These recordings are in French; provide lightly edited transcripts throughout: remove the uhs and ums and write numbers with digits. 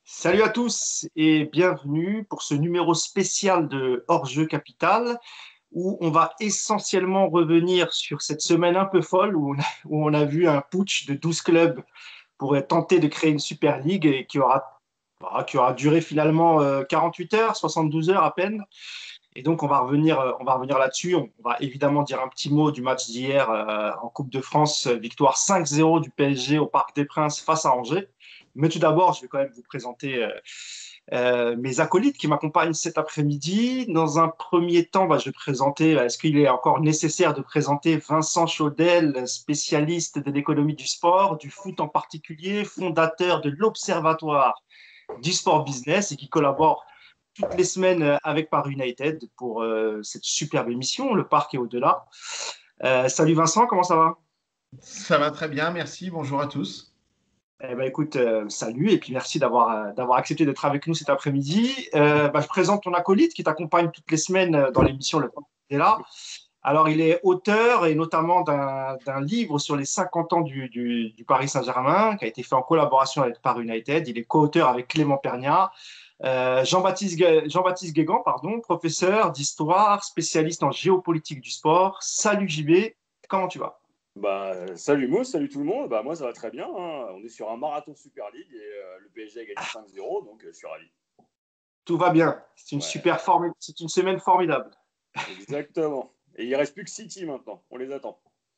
Salut à tous et bienvenue pour ce numéro spécial de Hors-jeu Capital où on va essentiellement revenir sur cette semaine un peu folle où on a vu un putsch de 12 clubs pour tenter de créer une Super League et qui aura duré finalement 48 heures, 72 heures à peine. Et donc on va revenir là-dessus. On va évidemment dire un petit mot du match d'hier en Coupe de France, victoire 5-0 du PSG au Parc des Princes face à Angers. Mais tout d'abord, je vais quand même vous présenter mes acolytes qui m'accompagnent cet après-midi. Dans un premier temps, je vais présenter, est-ce qu'il est encore nécessaire de présenter Vincent Chaudel, spécialiste de l'économie du sport, du foot en particulier, fondateur de l'Observatoire du sport business et qui collabore toutes les semaines avec Paris United pour cette superbe émission, Le Parc et au-delà. Salut Vincent, comment ça va? Ça va très bien, merci. Bonjour à tous. Eh ben, écoute, salut et puis merci d'avoir accepté d'être avec nous cet après-midi. Je présente ton acolyte qui t'accompagne toutes les semaines dans l'émission Le Parc et au-delà. Alors, il est auteur et notamment d'un livre sur les 50 ans du Paris Saint-Germain qui a été fait en collaboration avec Paris United. Il est co-auteur avec Clément Perniat. Jean-Baptiste Guégan, pardon, professeur d'histoire, spécialiste en géopolitique du sport. Salut JB, comment tu vas? Salut Mo, salut tout le monde. Moi, ça va très bien, hein. On est sur un marathon Super League et le PSG a gagné 5-0, donc je suis ravi. Tout va bien. Ouais, C'est une semaine formidable. exactement. Et il reste plus que City maintenant. On les attend.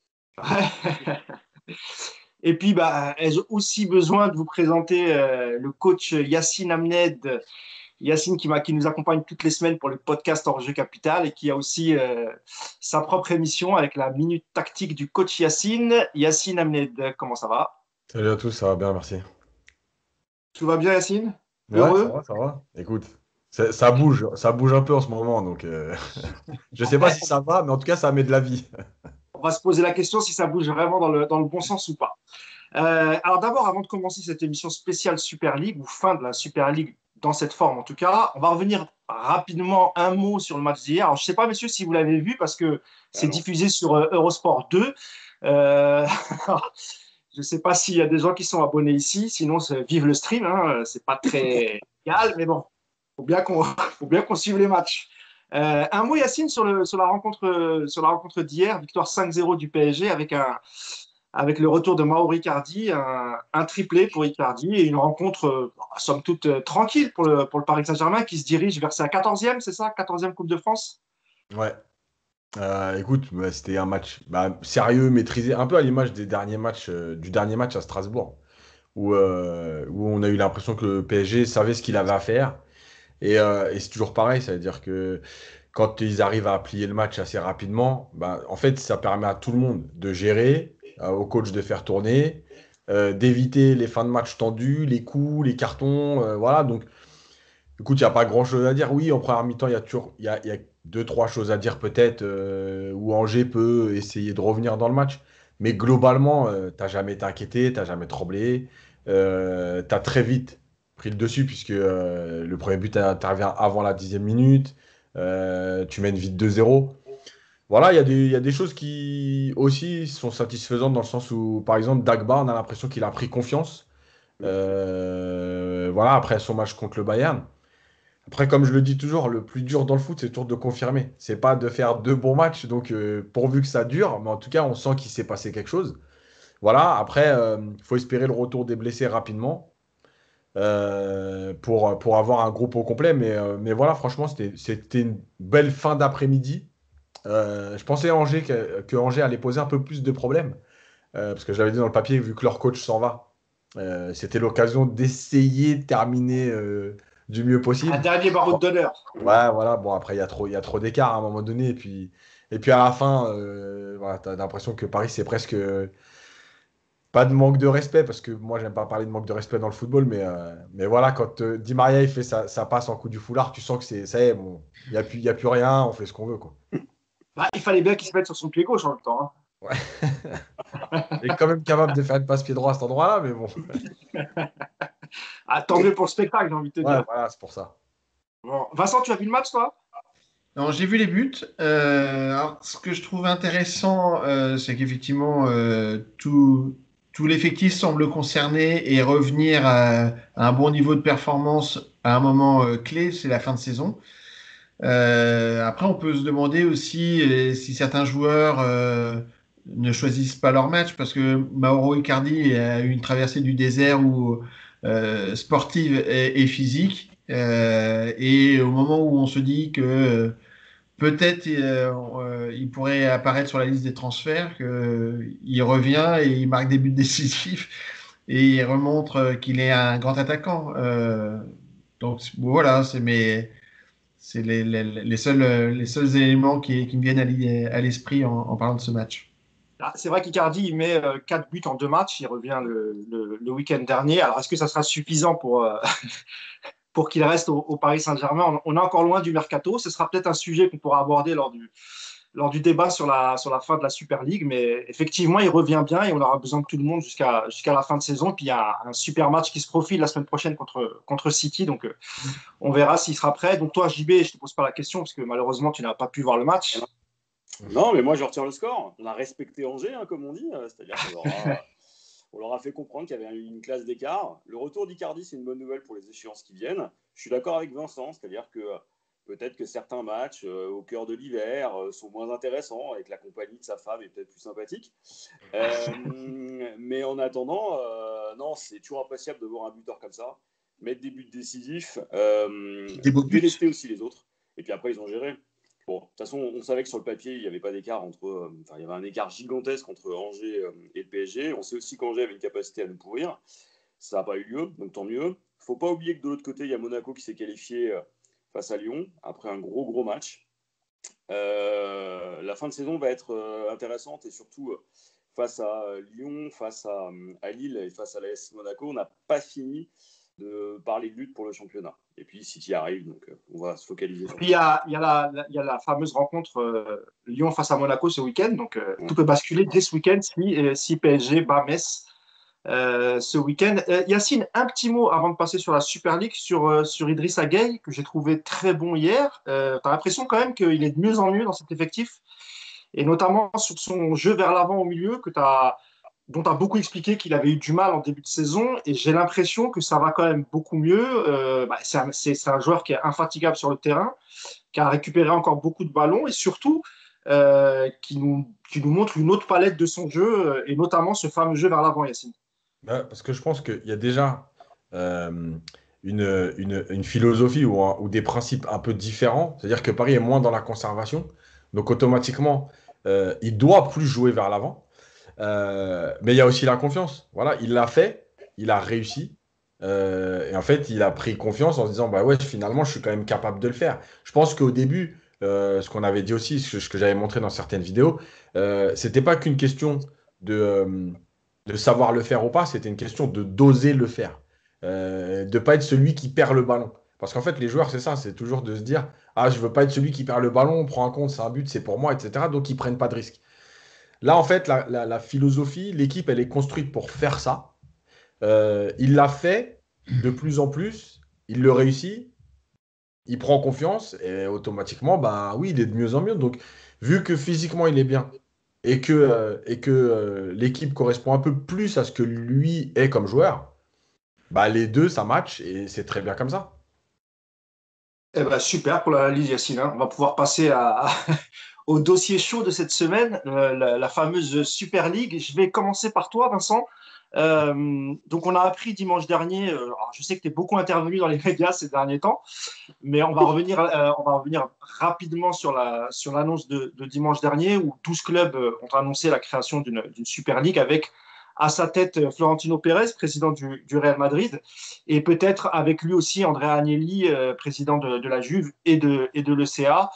Et puis, ai-je aussi besoin de vous présenter le coach Yacine Amned. Yacine qui nous accompagne toutes les semaines pour le podcast Hors-jeu Capital et qui a aussi sa propre émission avec la minute tactique du coach Yacine. Yacine Amned, comment ça va? Salut à tous, ça va bien, merci. Tout va bien, Yacine? Ouais, ça Heureux? va, ça va. Écoute, ça bouge un peu en ce moment, donc je sais pas si ça va, mais en tout cas, ça met de la vie. On va se poser la question si ça bouge vraiment dans le bon sens ou pas. Alors d'abord, avant de commencer cette émission spéciale Super League, ou fin de la Super League dans cette forme en tout cas, on va revenir rapidement un mot sur le match d'hier. Alors je ne sais pas, messieurs, si vous l'avez vu, parce que Ah c'est non. diffusé sur Eurosport 2. Euh, je ne sais pas s'il y a des gens qui sont abonnés ici, sinon vive le stream, hein, c'est pas très égal, mais bon, faut bien qu'on faut bien qu'on suive les matchs. Un mot, Yacine, sur la rencontre d'hier, victoire 5-0 du PSG avec le retour de Mauro Icardi, un triplé pour Icardi et une rencontre, somme toute, tranquille pour le Paris Saint-Germain qui se dirige vers sa 14e, c'est ça? 14e Coupe de France? Ouais. Écoute, c'était un match sérieux, maîtrisé, un peu à l'image des derniers matchs, du dernier match à Strasbourg, où on a eu l'impression que le PSG savait ce qu'il avait à faire. Et c'est toujours pareil, ça veut dire que quand ils arrivent à plier le match assez rapidement, en fait, ça permet à tout le monde de gérer, au coach de faire tourner, d'éviter les fins de match tendues, les coups, les cartons, voilà. Donc, écoute, il n'y a pas grand-chose à dire. Oui, en première mi-temps, il y a deux, trois choses à dire peut-être, où Angers peut essayer de revenir dans le match. Mais globalement, t'as jamais été inquiété, t'as jamais tremblé. T'as très vite pris le dessus puisque le premier but intervient avant la 10e minute. Tu mènes vite 2-0. Voilà, il y a des choses qui aussi sont satisfaisantes dans le sens où, par exemple, Dagba, on a l'impression qu'il a pris confiance. Voilà, après son match contre le Bayern. Après, comme je le dis toujours, le plus dur dans le foot, c'est toujours de confirmer. C'est pas de faire deux bons matchs, donc pourvu que ça dure, mais en tout cas, on sent qu'il s'est passé quelque chose. Voilà, après, il faut espérer le retour des blessés rapidement pour avoir un groupe au complet. Mais voilà, franchement, c'était une belle fin d'après-midi. Je pensais à Angers que Angers allait poser un peu plus de problèmes, parce que je l'avais dit dans le papier, vu que leur coach s'en va. C'était l'occasion d'essayer de terminer du mieux Un possible. dernier baroud d'honneur. Ouais, voilà, bon, après, il y a trop d'écart à un moment donné. Et puis à la fin, voilà, tu as l'impression que Paris, c'est presque pas de manque de respect, parce que moi, j'aime pas parler de manque de respect dans le football, mais voilà, quand Di Maria il fait sa passe en coup du foulard, tu sens que ça y est, bon, il y a plus rien, on fait ce qu'on veut, quoi. Il fallait bien qu'il se mette sur son pied gauche en même temps, hein. Ouais. Il est quand même capable de faire une passe pied droit à cet endroit-là, mais bon. Ah, tant mieux pour le spectacle, j'ai envie de te Ouais, dire. voilà, c'est pour ça. Bon. Vincent, tu as vu le match, toi? Alors, j'ai vu les buts. Alors, ce que je trouve intéressant, c'est qu'effectivement, tout l'effectif semble concerné et revenir à un bon niveau de performance à un moment clé, c'est la fin de saison. Après, on peut se demander aussi si certains joueurs ne choisissent pas leur match, parce que Mauro Icardi a eu une traversée du désert sportive et physique. Et au moment où on se dit que peut-être il pourrait apparaître sur la liste des transferts, il revient et il marque des buts décisifs et il remontre qu'il est un grand attaquant. Donc voilà, c'est les seuls éléments qui me viennent à l'esprit en parlant de ce match. Ah, c'est vrai qu'Icardi, il met 4 buts en 2 matchs. Il revient le week-end dernier. Alors, est-ce que ça sera suffisant pour qu'il reste au Paris Saint-Germain? On est encore loin du mercato. Ce sera peut-être un sujet qu'on pourra aborder lors du débat sur la fin de la Super League. Mais effectivement, il revient bien et on aura besoin de tout le monde jusqu'à la fin de saison. Puis il y a un super match qui se profile la semaine prochaine contre City. Donc, on verra s'il sera prêt. Donc, toi, JB, je ne te pose pas la question parce que malheureusement, tu n'as pas pu voir le match. Non, mais moi, je retiens le score. On a respecté Angers, hein, comme on dit. C'est-à-dire qu'on leur a fait comprendre qu'il y avait une classe d'écart. Le retour d'Icardi, c'est une bonne nouvelle pour les échéances qui viennent. Je suis d'accord avec Vincent, c'est-à-dire que peut-être que certains matchs au cœur de l'hiver sont moins intéressants et que la compagnie de sa femme est peut-être plus sympathique. Mais en attendant, non, c'est toujours appréciable de voir un buteur comme ça, mettre des buts décisifs, délester aussi les autres. Et puis après, ils ont géré. Bon, de toute façon, on savait que sur le papier, il n'y avait pas d'écart il y avait un écart gigantesque entre Angers et le PSG. On sait aussi qu'Angers avait une capacité à nous pourrir. Ça n'a pas eu lieu, donc tant mieux. Il ne faut pas oublier que de l'autre côté, il y a Monaco qui s'est qualifié face à Lyon après un gros match. La fin de saison va être intéressante et surtout face à Lyon, face à Lille et face à l'AS Monaco, on n'a pas fini de parler de lutte pour le championnat. Et puis City arrive, donc on va se focaliser sur ça. Puis il y a la fameuse rencontre Lyon face à Monaco ce week-end, donc tout peut basculer dès ce week-end si PSG bat Metz ce week-end. Yacine, un petit mot avant de passer sur la Super League, sur Idrissa Gueye, que j'ai trouvé très bon hier. Tu as l'impression quand même qu'il est de mieux en mieux dans cet effectif, et notamment sur son jeu vers l'avant au milieu, dont tu as beaucoup expliqué qu'il avait eu du mal en début de saison, et j'ai l'impression que ça va quand même beaucoup mieux. C'est un joueur qui est infatigable sur le terrain, qui a récupéré encore beaucoup de ballons, et surtout qui nous montre une autre palette de son jeu, et notamment ce fameux jeu vers l'avant, Yacine. Parce que je pense qu'il y a déjà une philosophie ou des principes un peu différents. C'est-à-dire que Paris est moins dans la conservation. Donc automatiquement, il doit plus jouer vers l'avant. Mais il y a aussi la confiance. Voilà, il l'a fait, il a réussi. Et en fait, il a pris confiance en se disant, bah ouais, finalement, je suis quand même capable de le faire. Je pense qu'au début, ce qu'on avait dit aussi, ce que j'avais montré dans certaines vidéos, c'était pas qu'une question de savoir le faire ou pas, c'était une question de d'oser le faire. De pas être celui qui perd le ballon. Parce qu'en fait, les joueurs, c'est ça, c'est toujours de se dire, ah, je veux pas être celui qui perd le ballon, on prend en compte, c'est un but, c'est pour moi, etc. Donc, ils prennent pas de risque. Là, en fait, la philosophie, l'équipe, elle est construite pour faire ça. Il l'a fait de plus en plus, il le réussit, il prend confiance et automatiquement, bah oui, il est de mieux en mieux. Donc, vu que physiquement, il est bien et que l'équipe correspond un peu plus à ce que lui est comme joueur, bah les deux, ça match et c'est très bien comme ça. Eh ben, super pour l'analyse, Yacine. On va pouvoir passer au dossier chaud de cette semaine, la fameuse Super League. Je vais commencer par toi, Vincent. Donc, on a appris dimanche dernier, alors je sais que tu es beaucoup intervenu dans les médias ces derniers temps, mais on va revenir rapidement sur l'annonce de dimanche dernier où 12 clubs ont annoncé la création d'une Super League avec à sa tête Florentino Pérez, président du Real Madrid, et peut-être avec lui aussi Andrea Agnelli, président de la Juve et de l'ECA.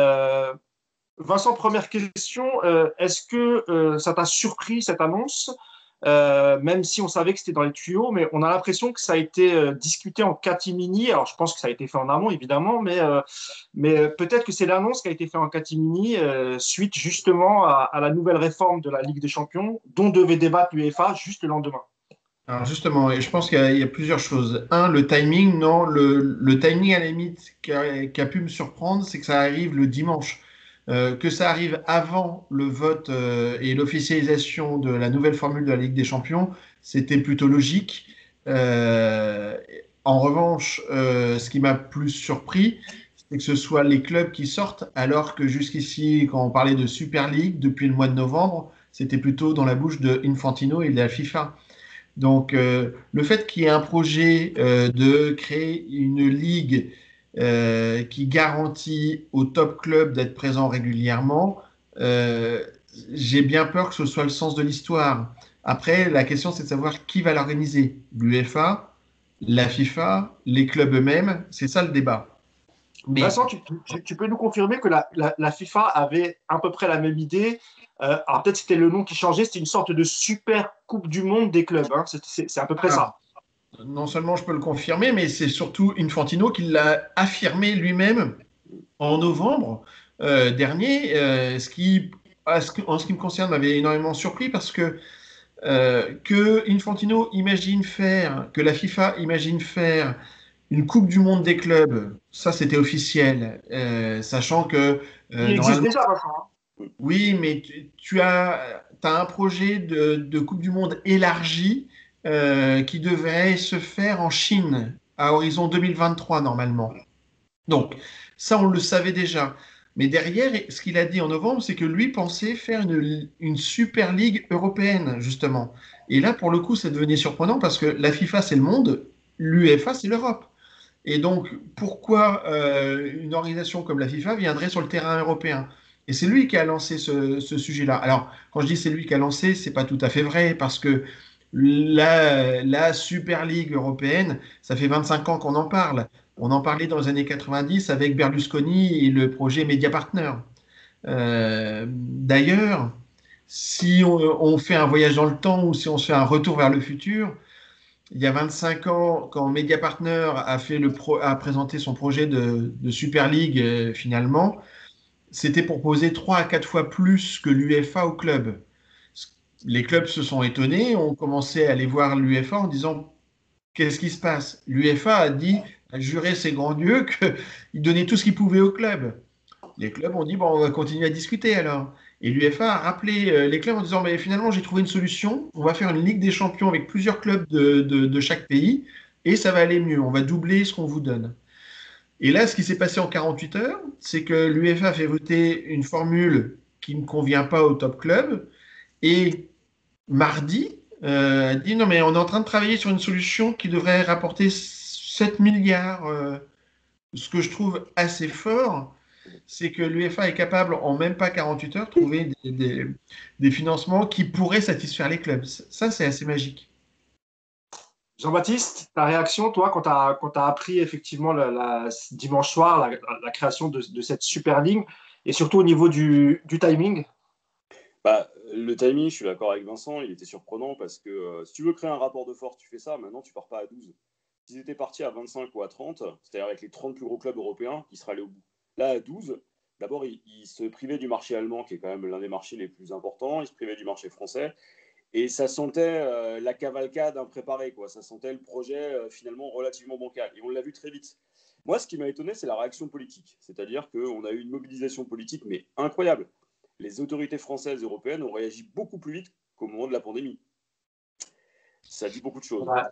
Vincent, première question, est-ce que ça t'a surpris cette annonce, même si on savait que c'était dans les tuyaux, mais on a l'impression que ça a été discuté en catimini. Alors, je pense que ça a été fait en amont, évidemment, mais peut-être que c'est l'annonce qui a été faite en catimini suite justement à la nouvelle réforme de la Ligue des Champions, dont devait débattre l'UEFA juste le lendemain. Alors justement, et je pense qu'il y a plusieurs choses. Un, le timing, non, le timing à la limite qui a pu me surprendre, c'est que ça arrive le dimanche. Que ça arrive avant le vote et l'officialisation de la nouvelle formule de la Ligue des Champions, c'était plutôt logique. Euh, En revanche, ce qui m'a plus surpris, c'est que ce soit les clubs qui sortent, alors que jusqu'ici, quand on parlait de Super League, depuis le mois de novembre, c'était plutôt dans la bouche de Infantino et de la FIFA. Donc, le fait qu'il y ait un projet de créer une ligue qui garantit aux top clubs d'être présents régulièrement, euh, j'ai bien peur que ce soit le sens de l'histoire. Après, la question, c'est de savoir qui va l'organiser. L'UEFA, la FIFA, les clubs eux-mêmes, c'est ça le débat. Mais Vincent, tu peux nous confirmer que la FIFA avait à peu près la même idée. Alors peut-être c'était le nom qui changeait, c'était une sorte de super Coupe du Monde des clubs. Hein. C'est à peu près ça. non seulement je peux le confirmer, mais c'est surtout Infantino qui l'a affirmé lui-même en novembre dernier, ce qui, en ce qui me concerne, m'avait énormément surpris parce que Infantino imagine faire, que la FIFA imagine faire une Coupe du Monde des clubs, ça c'était officiel, sachant que Il existe normalement, déjà, Vincent. oui, mais tu as un projet de Coupe du Monde élargi qui devrait se faire en Chine à horizon 2023 normalement. Donc, ça, on le savait déjà. Mais derrière, ce qu'il a dit en novembre, c'est que lui pensait faire une Super Ligue européenne, justement. Et là, pour le coup, ça devenait surprenant parce que la FIFA, c'est le monde, l'UEFA, c'est l'Europe. Et donc, pourquoi une organisation comme la FIFA viendrait sur le terrain européen? Et c'est lui qui a lancé ce sujet-là. Alors, quand je dis c'est lui qui a lancé, c'est pas tout à fait vrai parce que la Super Ligue européenne, ça fait 25 ans qu'on en parle. On en parlait dans les années 90 avec Berlusconi et le projet Media Partner. D'ailleurs, si on fait un voyage dans le temps ou si on se fait un retour vers le futur, il y a 25 ans, quand Media Partner a présenté son projet de Super League, finalement, c'était pour poser 3 à 4 fois plus que l'UEFA au club. Les clubs se sont étonnés, ont commencé à aller voir l'UEFA en disant qu'est-ce qui se passe? L'UEFA a juré ses grands dieux qu'il donnait tout ce qu'il pouvait au club. Les clubs ont dit, bon, on va continuer à discuter alors. Et l'UEFA a rappelé les clubs en disant, mais finalement, j'ai trouvé une solution. On va faire une Ligue des Champions avec plusieurs clubs de chaque pays et ça va aller mieux. On va doubler ce qu'on vous donne. Et là, ce qui s'est passé en 48 heures, c'est que l'UEFA a fait voter une formule qui ne convient pas au top club. Et mardi, a dit, non, mais on est en train de travailler sur une solution qui devrait rapporter 7 milliards. Ce que je trouve assez fort, c'est que l'UEFA est capable, en même pas 48 heures, de trouver des financements qui pourraient satisfaire les clubs. Ça, c'est assez magique. Jean-Baptiste, ta réaction, toi, quand tu as appris effectivement dimanche soir la création de cette Super League et surtout au niveau du timing? Bah, le timing, je suis d'accord avec Vincent, il était surprenant parce que si tu veux créer un rapport de force, tu fais ça. Maintenant, tu pars pas à 12. S'ils étaient partis à 25 ou à 30, c'est-à-dire avec les 30 plus gros clubs européens, ils seraient allés au bout. Là, à 12, d'abord, ils se privaient du marché allemand, qui est quand même l'un des marchés les plus importants. Ils se privaient du marché français. Et ça sentait la cavalcade impréparée, quoi. Ça sentait le projet finalement relativement bancal. Et on l'a vu très vite. Moi, ce qui m'a étonné, c'est la réaction politique. C'est-à-dire qu'on a eu une mobilisation politique, mais incroyable. Les autorités françaises et européennes ont réagi beaucoup plus vite qu'au moment de la pandémie. Ça dit beaucoup de choses. Ouais.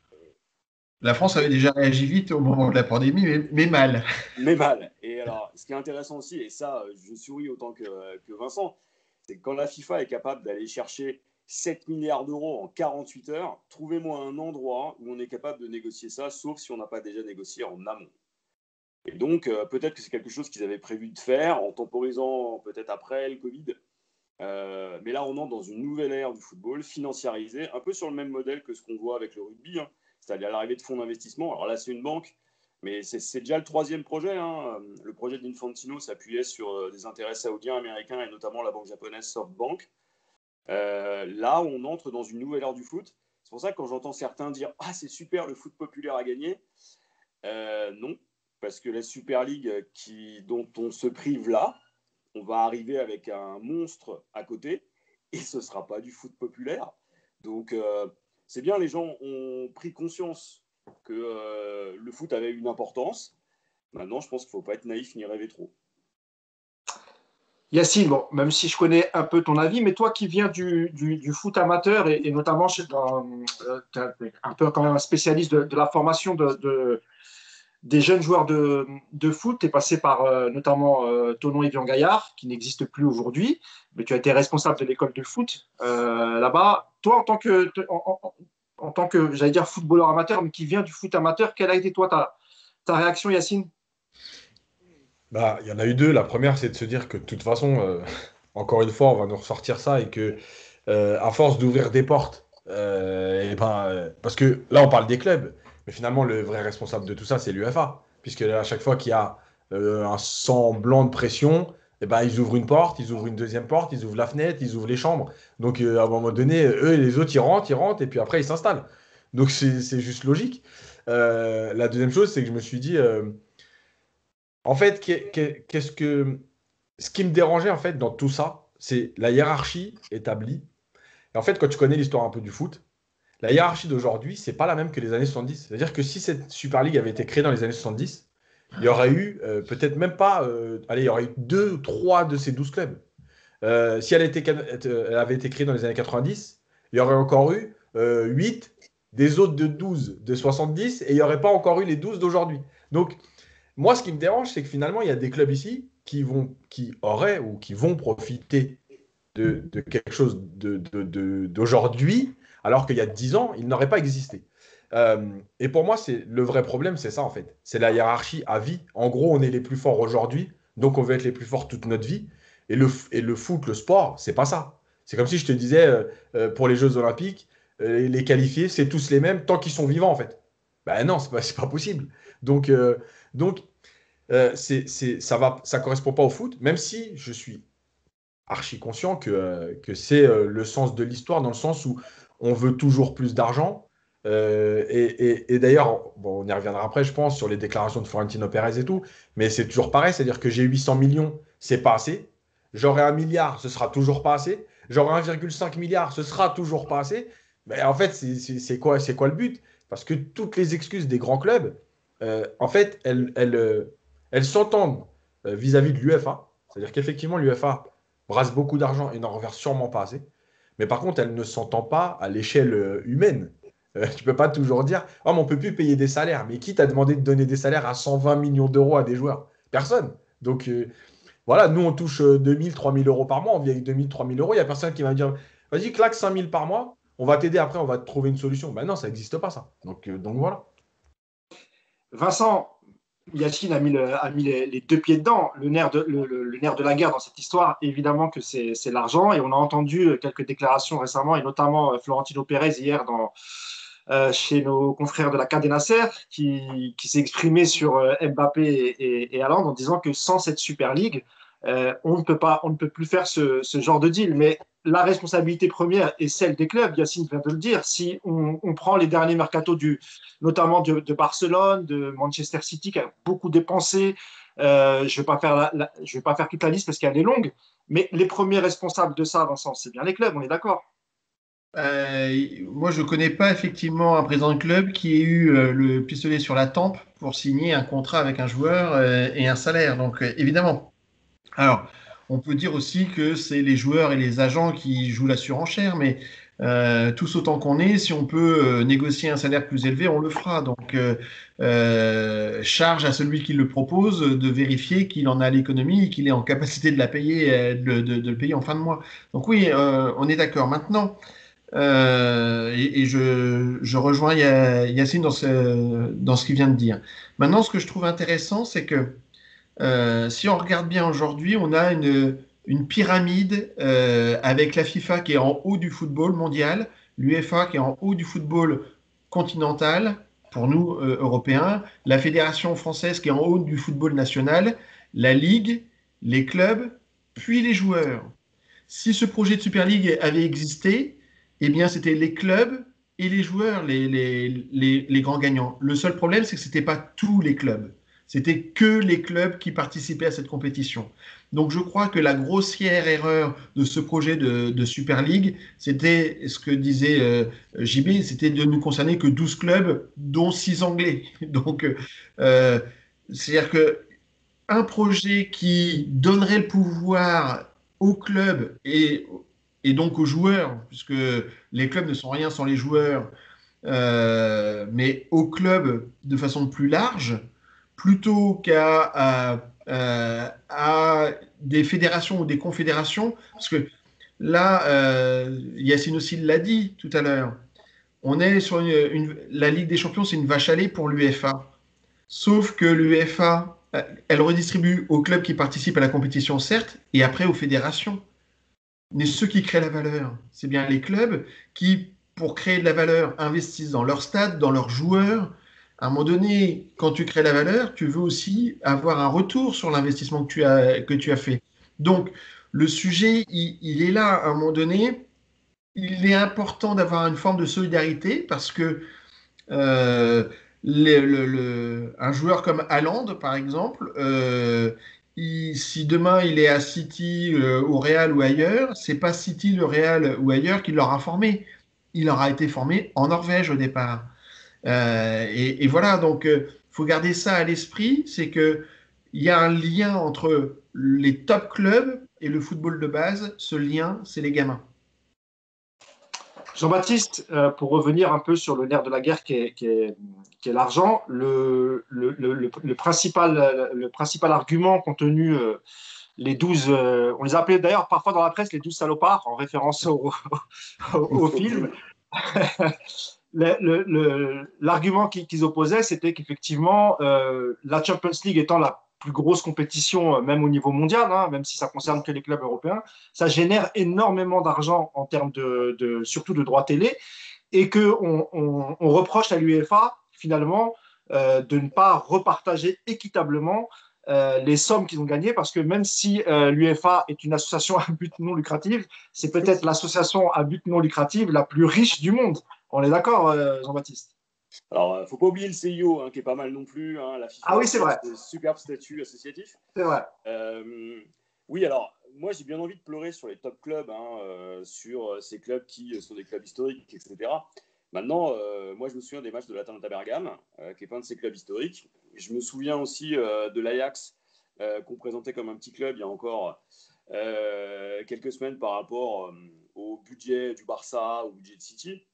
La France avait déjà réagi vite au moment de la pandémie, mais mal. Mais mal. Et alors, ce qui est intéressant aussi, et ça, je souris autant que Vincent, c'est que quand la FIFA est capable d'aller chercher 7 milliards d'euros en 48 heures, trouvez-moi un endroit où on est capable de négocier ça, sauf si on n'a pas déjà négocié en amont. Et donc, peut-être que c'est quelque chose qu'ils avaient prévu de faire en temporisant peut-être après le Covid. Mais là, on entre dans une nouvelle ère du football, financiarisée, un peu sur le même modèle que ce qu'on voit avec le rugby, hein, c'est-à-dire l'arrivée de fonds d'investissement. Alors là, c'est une banque, mais c'est déjà le troisième projet. Hein. Le projet d'Infantino s'appuyait sur des intérêts saoudiens, américains et notamment la banque japonaise SoftBank. Là, on entre dans une nouvelle ère du foot. C'est pour ça que quand j'entends certains dire « Ah, c'est super, le foot populaire a gagné », non, parce que la Super League dont on se prive là, on va arriver avec un monstre à côté et ce ne sera pas du foot populaire. Donc, c'est bien, les gens ont pris conscience que le foot avait une importance. Maintenant, je pense qu'il ne faut pas être naïf ni rêver trop. Yacine, bon, même si je connais un peu ton avis, mais toi qui viens du foot amateur et notamment t'es un peu quand même un spécialiste de la formation des jeunes joueurs de foot, tu es passé par notamment Thonon et Gaillard, qui n'existe plus aujourd'hui, mais tu as été responsable de l'école de foot là-bas. Toi, en tant que, j'allais dire, footballeur amateur, mais qui vient du foot amateur, quelle a été toi ta réaction, Yacine? Bah, il y en a eu deux. La première, c'est de se dire que de toute façon, encore une fois, on va nous ressortir ça et que à force d'ouvrir des portes, parce que là, on parle des clubs, mais finalement, le vrai responsable de tout ça, c'est l'UEFA, puisque à chaque fois qu'il y a un semblant de pression, et ben, ils ouvrent une porte, ils ouvrent une deuxième porte, ils ouvrent la fenêtre, ils ouvrent les chambres. Donc, à un moment donné, eux et les autres, ils rentrent, et puis après, ils s'installent. Donc, c'est juste logique. La deuxième chose, c'est que je me suis dit, en fait, qu'est-ce que ce qui me dérangeait en fait dans tout ça, c'est la hiérarchie établie. Et en fait, quand tu connais l'histoire un peu du foot, la hiérarchie d'aujourd'hui, c'est pas la même que les années 70. C'est-à-dire que si cette Super League avait été créée dans les années 70, il y aurait eu peut-être même pas, allez, il y aurait eu 2 ou 3 de ces 12 clubs. Si elle avait été créée dans les années 90, il y aurait encore eu 8 des autres de 12 de 70 et il n'y aurait pas encore eu les 12 d'aujourd'hui. Donc, moi, ce qui me dérange, c'est que finalement, il y a des clubs ici qui auraient ou qui vont profiter de quelque chose d'aujourd'hui, alors qu'il y a 10 ans, il n'aurait pas existé. Et pour moi, le vrai problème, c'est ça en fait. C'est la hiérarchie à vie. En gros, on est les plus forts aujourd'hui, donc on veut être les plus forts toute notre vie. Et le foot, le sport, c'est pas ça. C'est comme si je te disais, pour les Jeux Olympiques, les qualifiés, c'est tous les mêmes tant qu'ils sont vivants en fait. Ben non, c'est pas possible. Donc, donc ça correspond pas au foot, même si je suis archi conscient que c'est le sens de l'histoire, dans le sens où on veut toujours plus d'argent. Et d'ailleurs, bon, on y reviendra après, je pense, sur les déclarations de Florentino Pérez et tout, mais c'est toujours pareil, c'est-à-dire que j'ai 800 millions, c'est pas assez. J'aurai 1 milliard, ce sera toujours pas assez. J'aurai 1,5 milliard, ce sera toujours pas assez. Mais en fait, c'est quoi le but? Parce que toutes les excuses des grands clubs, en fait, elles s'entendent vis-à-vis de l'UEFA. C'est-à-dire qu'effectivement, l'UEFA brasse beaucoup d'argent et n'en reverse sûrement pas assez. Mais par contre, elle ne s'entend pas à l'échelle humaine. Tu peux pas toujours dire, oh, mais on peut plus payer des salaires. Mais qui t'a demandé de donner des salaires à 120 millions d'euros à des joueurs? Personne. Donc voilà, nous on touche 2000, 3000 euros par mois, on vit avec 2000, 3000 euros. Il n'y a personne qui va dire, vas-y, claque 5000 par mois, on va t'aider après, on va te trouver une solution. Ben non, ça n'existe pas ça. Donc voilà. Vincent, Yacine a mis les deux pieds dedans. Le nerf de la guerre dans cette histoire, évidemment que c'est l'argent. Et on a entendu quelques déclarations récemment, et notamment Florentino Pérez hier chez nos confrères de la Cadena Ser, qui s'est exprimé sur Mbappé et Haaland en disant que sans cette Super League, on ne peut plus faire ce genre de deal. Mais la responsabilité première est celle des clubs. Yacine vient de le dire. Si on prend les derniers mercatos notamment de Barcelone, de Manchester City, qui a beaucoup dépensé, je vais pas faire toute la liste parce qu'elle est longue. Mais les premiers responsables de ça, Vincent, c'est bien les clubs. On est d'accord? Moi, je ne connais pas effectivement un président de club qui ait eu le pistolet sur la tempe pour signer un contrat avec un joueur et un salaire. Donc, évidemment. Alors, on peut dire aussi que c'est les joueurs et les agents qui jouent la surenchère, mais tous autant qu'on est, si on peut négocier un salaire plus élevé, on le fera. Donc, charge à celui qui le propose de vérifier qu'il en a l'économie et qu'il est en capacité de la payer, de le payer en fin de mois. Donc oui, on est d'accord. Maintenant, et je rejoins Yacine dans ce qu'il vient de dire. Maintenant, ce que je trouve intéressant, c'est que si on regarde bien aujourd'hui, on a une pyramide avec la FIFA qui est en haut du football mondial, l'UEFA qui est en haut du football continental, pour nous Européens, la Fédération française qui est en haut du football national, la Ligue, les clubs, puis les joueurs. Si ce projet de Super League avait existé, eh bien c'était les clubs et les joueurs les grands gagnants. Le seul problème, c'est que ce n'était pas tous les clubs. C'était que les clubs qui participaient à cette compétition. Donc je crois que la grossière erreur de ce projet de Super League, c'était ce que disait JB, c'était de ne concerner que 12 clubs, dont 6 Anglais. Donc c'est-à-dire que un projet qui donnerait le pouvoir au club et donc aux joueurs, puisque les clubs ne sont rien sans les joueurs, mais au club de façon plus large, plutôt à des fédérations ou des confédérations, parce que là, Yacine aussi l'a dit tout à l'heure, on est sur la Ligue des Champions, c'est une vache à lait pour l'UEFA. Sauf que l'UEFA, elle redistribue aux clubs qui participent à la compétition, certes, et après aux fédérations. Mais ceux qui créent la valeur, c'est bien les clubs qui, pour créer de la valeur, investissent dans leur stade, dans leurs joueurs. À un moment donné, quand tu crées la valeur, tu veux aussi avoir un retour sur l'investissement que tu as fait. Donc, le sujet, il est là. À un moment donné, il est important d'avoir une forme de solidarité parce que euh, un joueur comme Haaland, par exemple, si demain il est à City, au Real ou ailleurs, c'est pas City, le Real ou ailleurs qui l'aura formé. Il aura été formé en Norvège au départ. Et voilà, donc faut garder ça à l'esprit, c'est que il y a un lien entre les top clubs et le football de base. Ce lien, c'est les gamins. Jean-Baptiste, pour revenir un peu sur le nerf de la guerre qui est l'argent, le principal argument qu'ont tenu les 12, on les appelait d'ailleurs parfois dans la presse les 12 salopards, en référence au film. L'argument qu'ils opposaient, c'était qu'effectivement, la Champions League étant la plus grosse compétition, même au niveau mondial, hein, même si ça concerne que les clubs européens, ça génère énormément d'argent en termes surtout de droits télé, et qu'on reproche à l'UEFA, finalement, de ne pas repartager équitablement les sommes qu'ils ont gagnées, parce que même si l'UEFA est une association à but non lucratif, c'est peut-être l'association à but non lucratif la plus riche du monde. On est d'accord, Jean-Baptiste? Alors, il ne faut pas oublier le CIO, hein, qui est pas mal non plus. Hein, la FIFA, ah oui, c'est vrai. Superbe statut associatif. C'est vrai. Oui, alors, moi, j'ai bien envie de pleurer sur les top clubs, hein, sur ces clubs qui sont des clubs historiques, etc. Maintenant, moi, je me souviens des matchs de l'Atalanta Bergame, qui est pas un de ces clubs historiques. Je me souviens aussi de l'Ajax, qu'on présentait comme un petit club il y a encore quelques semaines par rapport au budget du Barça ou au budget de City.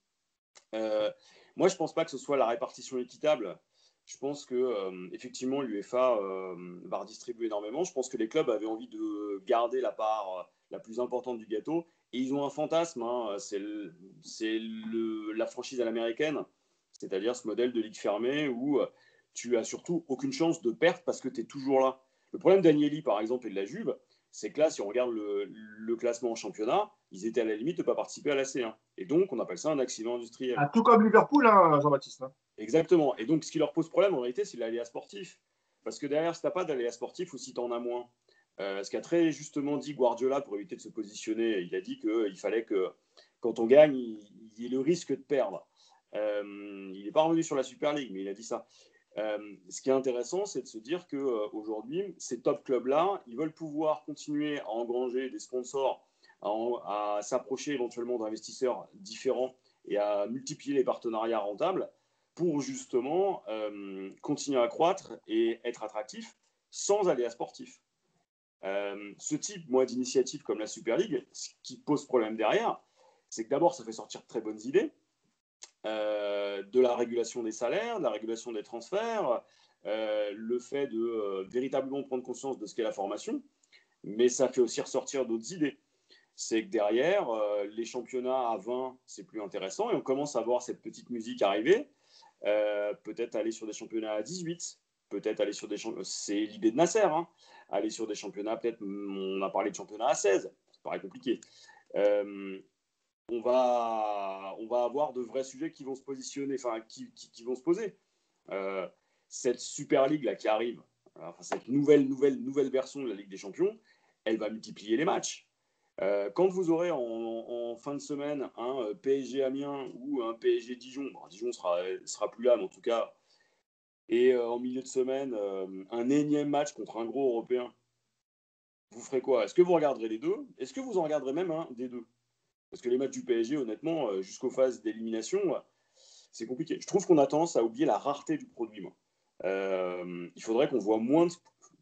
Moi, je ne pense pas que ce soit la répartition équitable. Je pense que effectivement, l'UEFA va redistribuer énormément. Je pense que les clubs avaient envie de garder la part la plus importante du gâteau. Et ils ont un fantasme, hein, c'est la franchise à l'américaine, c'est-à-dire ce modèle de ligue fermée où tu as surtout aucune chance de perdre parce que tu es toujours là. Le problème d'Agnelli, par exemple, et de la Juve, c'est que là, si on regarde le classement en championnat, ils étaient à la limite de ne pas participer à la C1. Et donc, on appelle ça un accident industriel. Ah, tout comme Liverpool, hein, Jean-Baptiste. Hein. Exactement. Et donc, ce qui leur pose problème, en réalité, c'est l'aléa sportif. Parce que derrière, si tu n'as pas d'aléa sportif ou si tu en as moins, ce qu'a très justement dit Guardiola pour éviter de se positionner, il a dit qu'il fallait que quand on gagne, il y ait le risque de perdre. Il n'est pas revenu sur la Super League, mais il a dit ça. Ce qui est intéressant, c'est de se dire qu'aujourd'hui, ces top clubs-là, ils veulent pouvoir continuer à engranger des sponsors, à s'approcher éventuellement d'investisseurs différents et à multiplier les partenariats rentables pour justement continuer à croître et être attractif sans aléa sportif. Ce type, moi, d'initiative comme la Super League, ce qui pose problème derrière, c'est que d'abord, ça fait sortir de très bonnes idées, de la régulation des salaires, de la régulation des transferts, le fait de véritablement prendre conscience de ce qu'est la formation, mais ça fait aussi ressortir d'autres idées. C'est que derrière, les championnats à 20, c'est plus intéressant, et on commence à voir cette petite musique arriver, peut-être aller sur des championnats à 18, peut-être aller sur des championnats, c'est l'idée de Nasser, hein, aller sur des championnats, peut-être, on a parlé de championnats à 16, ça paraît compliqué. On va avoir de vrais sujets qui vont se positionner, enfin, qui vont se poser. Cette Super League là qui arrive, enfin, cette nouvelle version de la Ligue des Champions, elle va multiplier les matchs. Quand vous aurez en fin de semaine un PSG Amiens ou un PSG Dijon, bon, Dijon sera plus là, mais en tout cas, et en milieu de semaine, un énième match contre un gros européen, vous ferez quoi? Est-ce que vous regarderez les deux? Est-ce que vous en regarderez même un des deux? Parce que les matchs du PSG, honnêtement, jusqu'aux phases d'élimination, c'est compliqué. Je trouve qu'on a tendance à oublier la rareté du produit, moi. Il faudrait qu'on voit moins de...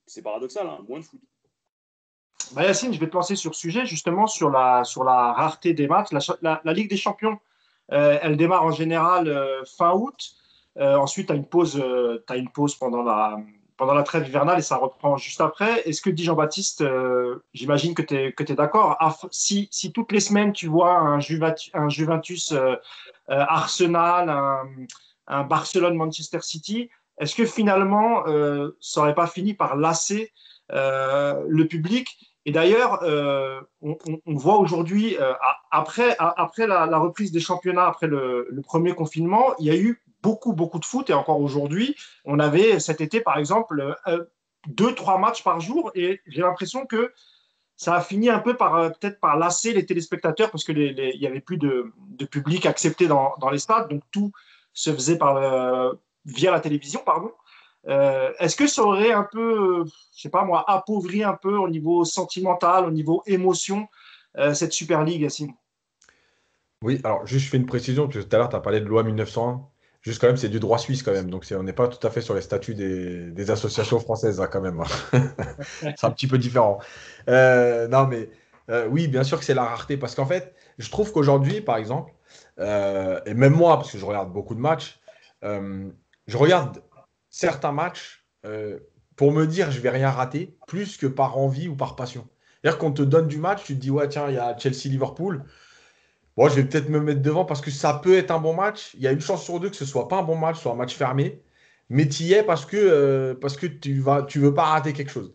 C'est paradoxal, hein, moins de foot. Bah Yacine, je vais te lancer sur ce sujet, justement, sur la rareté des matchs. La Ligue des Champions, elle démarre en général fin août. Ensuite, tu as une pause pendant la trêve hivernale et ça reprend juste après. Est-ce que, dit Jean-Baptiste, j'imagine que tu es d'accord, si toutes les semaines tu vois un Juventus Arsenal, un Barcelone-Manchester City, est-ce que finalement, ça n'aurait pas fini par lasser le public? Et d'ailleurs, on voit aujourd'hui, après la reprise des championnats, après le premier confinement, il y a eu beaucoup de foot. Et encore aujourd'hui, on avait cet été, par exemple, 2-3 matchs par jour. Et j'ai l'impression que ça a fini un peu peut-être par lasser les téléspectateurs parce qu'il n'y avait plus de public accepté dans les stades. Donc tout se faisait via la télévision, pardon. Est-ce que ça aurait un peu, je sais pas moi, appauvri un peu au niveau sentimental, au niveau émotion, cette Super League, Yacine? Oui, alors juste je fais une précision, parce que tout à l'heure tu as parlé de loi 1901. Juste quand même, c'est du droit suisse quand même, donc on n'est pas tout à fait sur les statuts des associations françaises, hein, quand même. C'est un petit peu différent. Non, mais oui, bien sûr que c'est la rareté, parce qu'en fait, je trouve qu'aujourd'hui, par exemple, et même moi, parce que je regarde beaucoup de matchs, je regarde certains matchs pour me dire je vais rien rater, plus que par envie ou par passion. C'est-à-dire qu'on te donne du match, tu te dis ouais, tiens, il y a Chelsea-Liverpool. Bon, je vais peut-être me mettre devant parce que ça peut être un bon match. Il y a une chance sur deux que ce soit pas un bon match, soit un match fermé. Mais tu y es parce que tu veux pas rater quelque chose.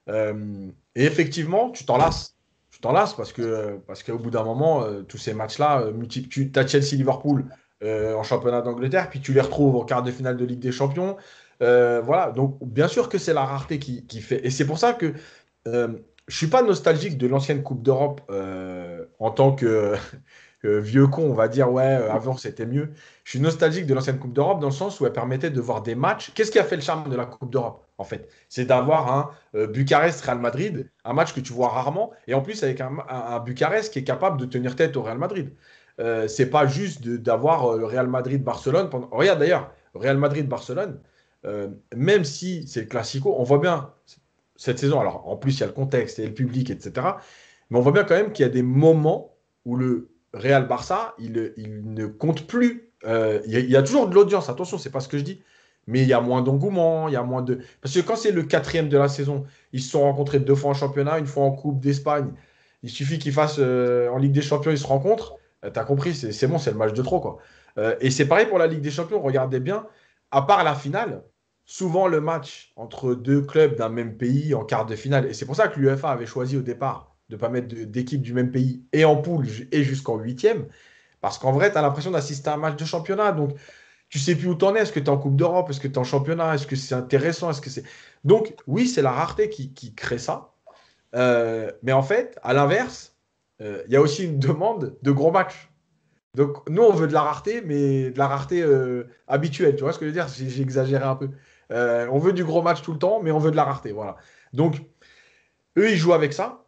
Et effectivement, tu t'en lasses. Tu t'en lasses parce qu'au bout d'un moment, tous ces matchs-là, tu as Chelsea-Liverpool en championnat d'Angleterre, puis tu les retrouves en quart de finale de Ligue des Champions. Voilà, donc bien sûr que c'est la rareté qui fait. Et c'est pour ça que je suis pas nostalgique de l'ancienne Coupe d'Europe en tant que vieux con, on va dire, ouais, avant c'était mieux. Je suis nostalgique de l'ancienne Coupe d'Europe dans le sens où elle permettait de voir des matchs. Qu'est-ce qui a fait le charme de la Coupe d'Europe, en fait? C'est d'avoir un Bucarest-Real Madrid, un match que tu vois rarement, et en plus avec un Bucarest qui est capable de tenir tête au Real Madrid. C'est pas juste d'avoir le Real Madrid-Barcelone. Regarde d'ailleurs, Real Madrid-Barcelone, même si c'est le Classico, on voit bien cette saison, alors en plus il y a le contexte et le public, etc. Mais on voit bien quand même qu'il y a des moments où le Real Barça, il ne compte plus. Il y a toujours de l'audience, attention, c'est pas ce que je dis. Mais il y a moins d'engouement, il y a moins de. Parce que quand c'est le quatrième de la saison, ils se sont rencontrés 2 fois en championnat, une fois en Coupe d'Espagne. Il suffit qu'ils fassent en Ligue des Champions, ils se rencontrent. T'as compris, c'est bon, c'est le match de trop, quoi. Et c'est pareil pour la Ligue des Champions, regardez bien, à part la finale, souvent le match entre deux clubs d'un même pays en quart de finale. Et c'est pour ça que l'UEFA avait choisi au départ de ne pas mettre d'équipe du même pays et en poule et jusqu'en huitième. Parce qu'en vrai, tu as l'impression d'assister à un match de championnat. Donc, tu sais plus où tu en es. Est-ce que tu es en Coupe d'Europe? Est-ce que tu es en championnat? Est-ce que c'est intéressant? Est-ce que c'est... Donc, oui, c'est la rareté qui crée ça. Mais en fait, à l'inverse, il y a aussi une demande de gros matchs. Donc, nous, on veut de la rareté, mais de la rareté habituelle. Tu vois ce que je veux dire? J'ai exagéré un peu. On veut du gros match tout le temps, mais on veut de la rareté. Voilà. Donc, eux, ils jouent avec ça.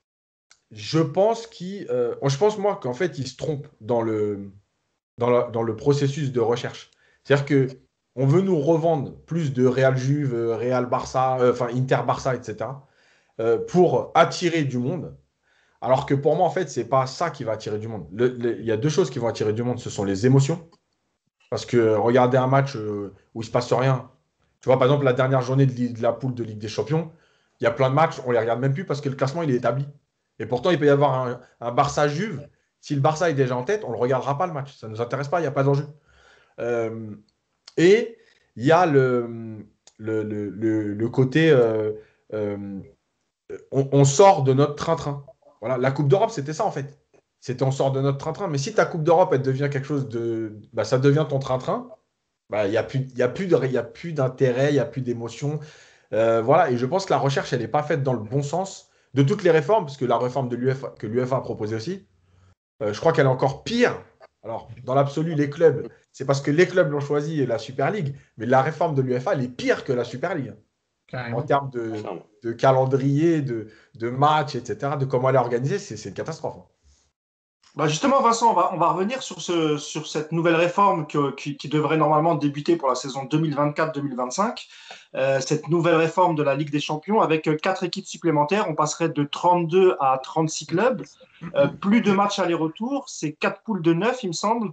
Je pense moi qu'en fait, ils se trompent dans le processus de recherche. C'est-à-dire que on veut nous revendre plus de Real Juve, Real Barça, enfin Inter Barça, etc. Pour attirer du monde. Alors que pour moi, en fait, c'est pas ça qui va attirer du monde. Il y a deux choses qui vont attirer du monde, ce sont les émotions. Parce que regarder un match où il se passe rien, tu vois, par exemple, la dernière journée de la poule de Ligue des Champions, il y a plein de matchs, on les regarde même plus parce que le classement, il est établi. Et pourtant, il peut y avoir un Barça-Juve. Si le Barça est déjà en tête, on ne le regardera pas le match. Ça ne nous intéresse pas, il n'y a pas d'enjeu. Euh, et il y a le côté euh, on sort de notre train-train. Voilà, la Coupe d'Europe, c'était ça en fait. C'était on sort de notre train-train. Mais si ta Coupe d'Europe, elle devient quelque chose de. Bah, ça devient ton train-train, bah, il n'y a plus, y a plus d'intérêt, il n'y a plus d'émotion. Voilà, et je pense que la recherche, elle n'est pas faite dans le bon sens de toutes les réformes, parce que la réforme de l'UEFA, que l'UEFA a proposée aussi, je crois qu'elle est encore pire. Alors, dans l'absolu, les clubs, c'est parce que les clubs l'ont choisi la Super League, mais la réforme de l'UEFA, elle est pire que la Super League. En termes de calendrier, de matchs, etc., de comment elle est organisée, c'est une catastrophe. Bah justement, Vincent, on va revenir sur cette nouvelle réforme qui devrait normalement débuter pour la saison 2024-2025. Cette nouvelle réforme de la Ligue des Champions avec 4 équipes supplémentaires. On passerait de 32 à 36 clubs. Plus de matchs aller-retour. C'est 4 poules de 9, il me semble.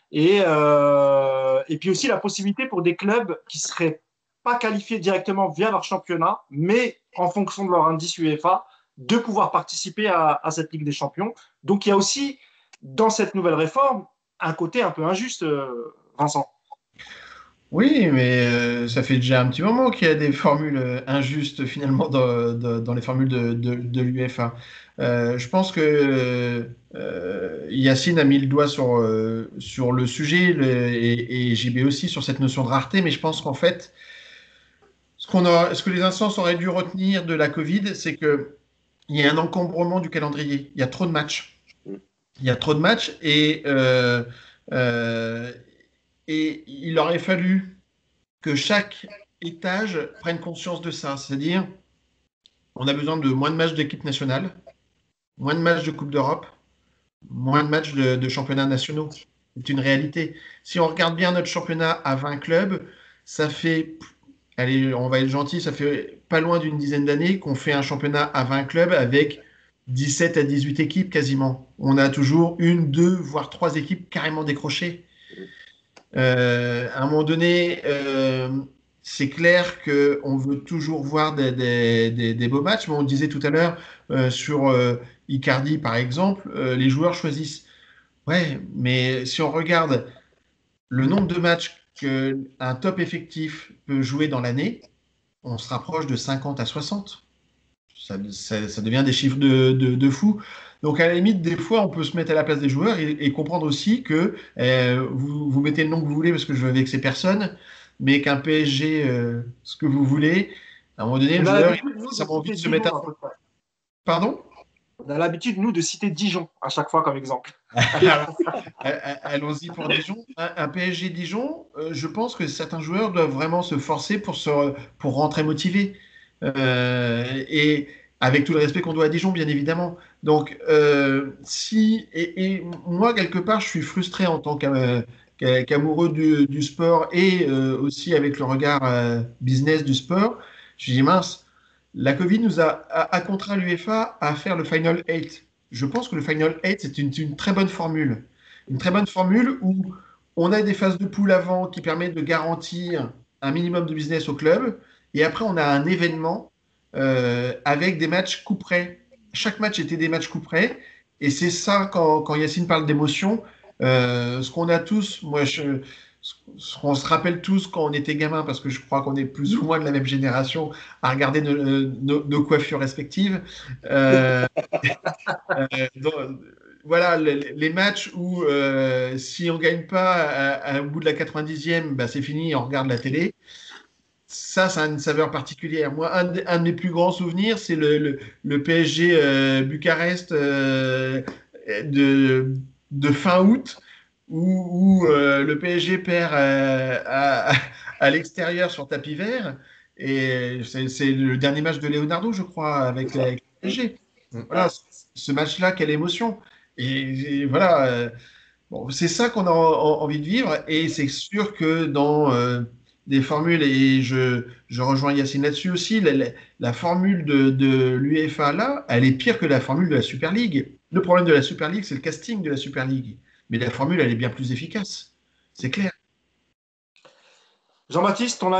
Et puis aussi la possibilité pour des clubs qui ne seraient pas qualifiés directement via leur championnat, mais en fonction de leur indice UEFA, de pouvoir participer à cette Ligue des Champions. Donc il y a aussi dans cette nouvelle réforme un côté un peu injuste, Vincent. Oui, mais ça fait déjà un petit moment qu'il y a des formules injustes finalement dans les formules de l'UEFA. Je pense que Yacine a mis le doigt sur le sujet et JB aussi sur cette notion de rareté, mais je pense qu'en fait, ce que les instances auraient dû retenir de la Covid, c'est qu'il y a un encombrement du calendrier. Il y a trop de matchs. Il y a trop de matchs et il aurait fallu que chaque étage prenne conscience de ça. C'est-à-dire, on a besoin de moins de matchs d'équipe nationale, moins de matchs de Coupe d'Europe, moins de matchs de championnats nationaux. C'est une réalité. Si on regarde bien notre championnat à 20 clubs, ça fait, allez, on va être gentil, ça fait pas loin d'une dizaine d'années qu'on fait un championnat à 20 clubs avec 17 à 18 équipes quasiment. On a toujours une, deux, voire trois équipes carrément décrochées. À un moment donné, c'est clair qu'on veut toujours voir des beaux matchs, mais on disait tout à l'heure sur Icardi, par exemple, les joueurs choisissent. Ouais, mais si on regarde le nombre de matchs qu'un top effectif peut jouer dans l'année, on se rapproche de 50 à 60. Ça devient des chiffres de fou. Donc, à la limite, des fois, on peut se mettre à la place des joueurs et comprendre aussi que vous mettez le nom que vous voulez parce que je veux vexer personne, mais qu'un PSG, ce que vous voulez, à un moment donné, le joueur, ça a envie de se mettre à... Pardon? On a l'habitude, nous, de citer Dijon à chaque fois comme exemple. Allons-y pour Dijon. Un PSG Dijon, je pense que certains joueurs doivent vraiment se forcer pour rentrer motivés. Et avec tout le respect qu'on doit à Dijon, bien évidemment. Donc, et moi, quelque part, je suis frustré en tant qu'amoureux du sport et aussi avec le regard business du sport. Je dis, mince, la Covid nous a contraint l'UEFA à faire le Final 8. Je pense que le Final 8, c'est une très bonne formule. Une très bonne formule où on a des phases de poule avant qui permettent de garantir un minimum de business au club. Et après, on a un événement avec des matchs coup près. Chaque match était des matchs coup près. Et c'est ça, quand Yacine parle d'émotion, ce qu'on a tous, ce qu'on se rappelle tous quand on était gamin, parce que je crois qu'on est plus ou moins de la même génération, à regarder nos coiffures respectives. Donc, voilà, les matchs où si on ne gagne pas au bout de la 90e, bah, c'est fini, on regarde la télé. Ça a une saveur particulière. Moi, un de mes plus grands souvenirs, c'est le PSG Bucarest de fin août, où le PSG perd à l'extérieur sur tapis vert. Et c'est le dernier match de Leonardo, je crois, avec le PSG. Voilà, ce match-là, quelle émotion. Et voilà, bon, c'est ça qu'on a envie de vivre. Et c'est sûr que dans des formules, et je rejoins Yacine là-dessus aussi, la formule de l'UEFA, là, elle est pire que la formule de la Super League. Le problème de la Super League, c'est le casting de la Super League. Mais la formule, elle est bien plus efficace. C'est clair. Jean-Baptiste, ton